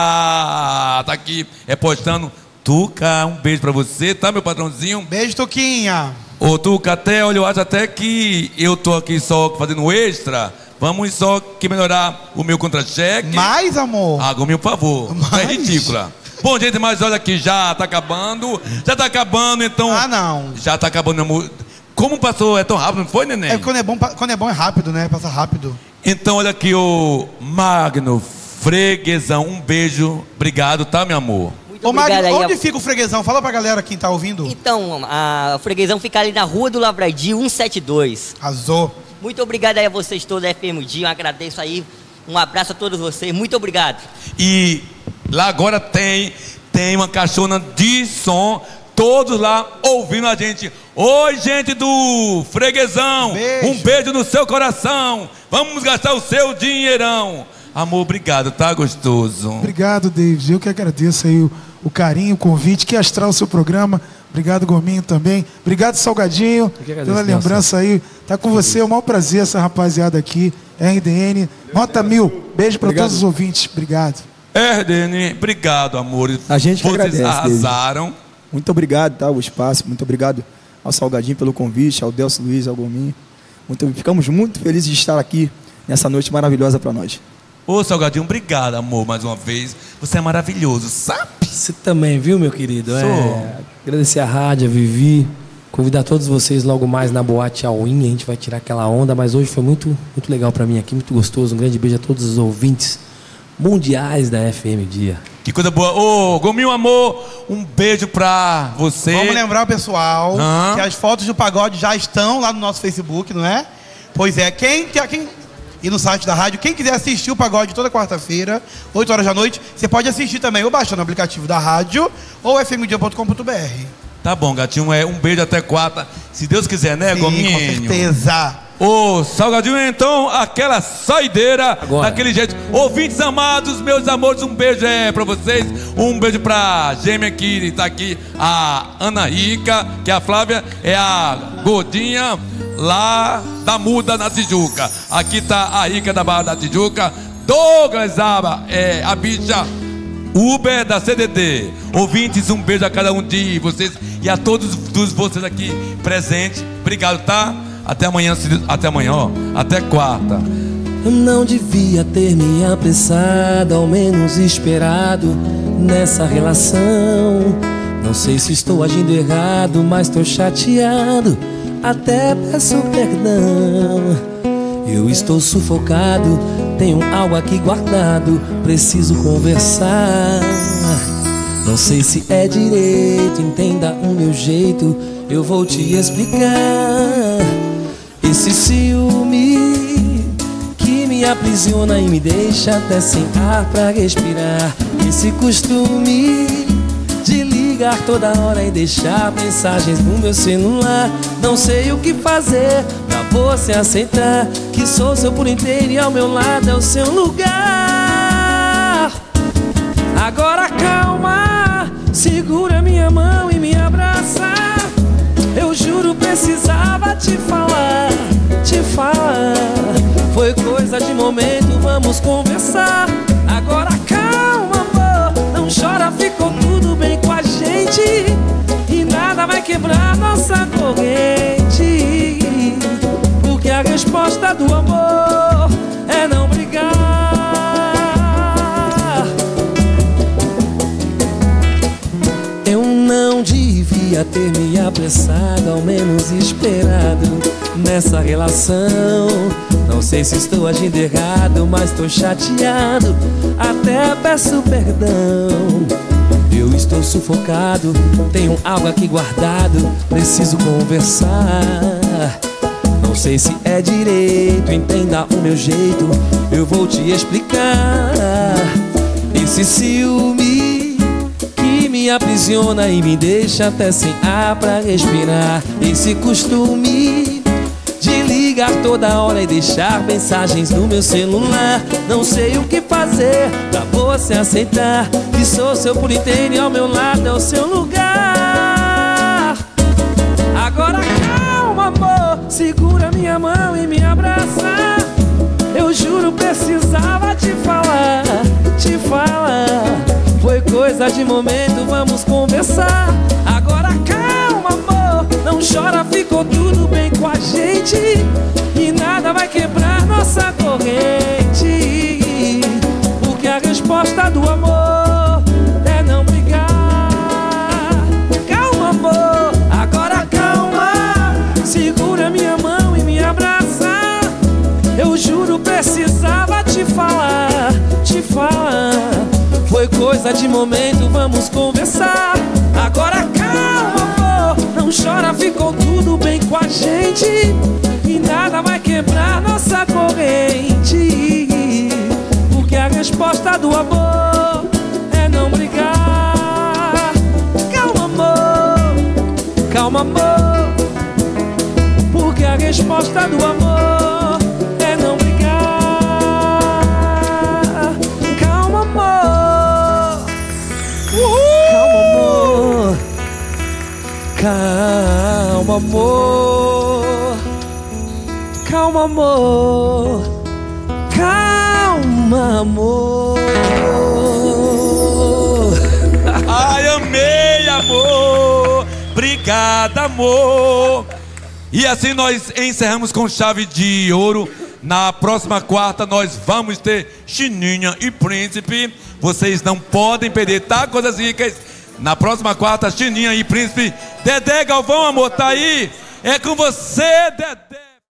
já tá aqui repostando. Tuca, um beijo pra você, tá, meu patrãozinho? Beijo, Tuquinha. Ô, Tuca, olha, eu acho até que eu tô aqui só fazendo extra. Vamos só que melhorar o meu contra-cheque. Mais, amor? Ah, Gominho, por favor. É ridícula. Bom, gente, mas olha aqui, já tá acabando. Já tá acabando, então... Ah, não. Já tá acabando, meu amor. Como passou? É tão rápido, não foi, neném? É quando é bom é rápido, né? Passa rápido. Então, olha aqui, o Magno Freguesão. Um beijo. Obrigado, tá, meu amor? Ô, Magno, onde fica o Freguesão? Fala pra galera quem tá ouvindo. Então, o Freguesão fica ali na Rua do Lavradio, 172. Arrasou. Muito obrigado aí a vocês todos da FM Dia. Eu agradeço aí. Um abraço a todos vocês. Muito obrigado. E lá agora tem uma caixona de som. Todos lá ouvindo a gente. Oi, gente do Freguesão. Um beijo no seu coração. Vamos gastar o seu dinheirão. Amor, obrigado, tá gostoso. Obrigado, David. Eu que agradeço aí o carinho, o convite. Que astral o seu programa. Obrigado, Gominho, também. Obrigado, Salgadinho, pela lembrança aí. Tá com você, é o maior prazer essa rapaziada aqui. RDN, nota 1000. Beijo para todos os ouvintes. Obrigado. RDN, obrigado, amor. A gente que vocês agradece, arrasaram. David. Muito obrigado, tá, o espaço. Muito obrigado ao Salgadinho pelo convite, ao Delcio Luiz, ao Gominho. Ficamos muito felizes de estar aqui nessa noite maravilhosa para nós. Ô, Salgadinho, obrigado, amor, mais uma vez. Você é maravilhoso, sabe? Você também, viu, meu querido? Agradecer a rádio, a Vivi. Convidar todos vocês logo mais na Boate All-In. A gente vai tirar aquela onda, mas hoje foi muito, muito legal para mim aqui, muito gostoso. Um grande beijo a todos os ouvintes mundiais da FM Dia. Que coisa boa. Ô, Gominho, amor, um beijo pra você. Vamos lembrar o pessoal que as fotos do pagode já estão lá no nosso Facebook, não é? Pois é, e no site da rádio, quem quiser assistir o pagode toda quarta-feira, 8 horas da noite, você pode assistir também ou baixando o aplicativo da rádio ou fmdia.com.br. Tá bom, gatinho, um beijo até quarta, se Deus quiser, né, Sim, Gominho? Com certeza. Ô, Salgadinho, então, aquela saideira, daquele jeito. Ouvintes amados, meus amores, um beijo pra vocês. Um beijo pra gêmea que tá aqui, a Ana Rica, que a Flávia é a gordinha lá da Muda, na Tijuca. Aqui tá a Rica da Barra da Tijuca. Douglas Aba, a bicha Uber da CDT. Ouvintes, um beijo a cada um de vocês e a todos vocês aqui presentes. Obrigado, tá? Até amanhã, até quarta. Eu não devia ter me apressado, ao menos esperado nessa relação. Não sei se estou agindo errado, mas tô chateado, até peço perdão. Eu estou sufocado, tenho algo aqui guardado, preciso conversar. Não sei se é direito, entenda o meu jeito, eu vou te explicar. Esse ciúme que me aprisiona e me deixa até sem ar pra respirar. Esse costume de ligar toda hora e deixar mensagens no meu celular. Não sei o que fazer pra você aceitar que sou seu por inteiro e ao meu lado é o seu lugar. Agora calma, segura minha mão e me abraça. Eu juro precisava te falar, foi coisa de momento, vamos conversar. Agora calma, amor, não chora, ficou tudo bem com a gente e nada vai quebrar nossa corrente, porque a resposta do amor é não brigar. Eu não devia ter me apressado, ao menos esperado nessa relação. Não sei se estou agindo errado, mas tô chateado, até peço perdão. Eu estou sufocado, tenho algo aqui guardado, preciso conversar. Não sei se é direito, entenda o meu jeito, eu vou te explicar. Esse ciúme que me aprisiona e me deixa até sem ar pra respirar. Esse costume de ligar toda hora e deixar mensagens no meu celular. Não sei o que fazer pra você aceitar que sou seu por inteiro e ao meu lado é o seu lugar. Agora calma, Calma, amor, segura minha mão e me abraça. Eu juro, precisava te falar, te falar. Foi coisa de momento, vamos conversar. Agora calma, amor, não chora, ficou tudo bem com a gente. E nada vai quebrar nossa corrente. Porque a resposta do amor é não brigar. Calma, amor, agora calma. Segura minha mão e me abraça. Eu juro, precisava te falar, te falar. Foi coisa de momento, vamos conversar. Agora calma, amor, não chora, ficou tudo bem com a gente. E nada vai quebrar nossa corrente. Porque a resposta do amor é não brigar. Calma, amor, calma, amor. Porque a resposta do amor é não brigar. Calma, amor. Calma, amor. Calma, amor. Calma, amor. Calma, amor. Ai, amei, amor. Obrigada, amor. E assim nós encerramos com chave de ouro. Na próxima quarta nós vamos ter Chininha e Príncipe. Vocês não podem perder, tá, coisas ricas? Na próxima quarta, Chininha e Príncipe. Dedé Galvão, amor, tá aí? É com você, Dedé.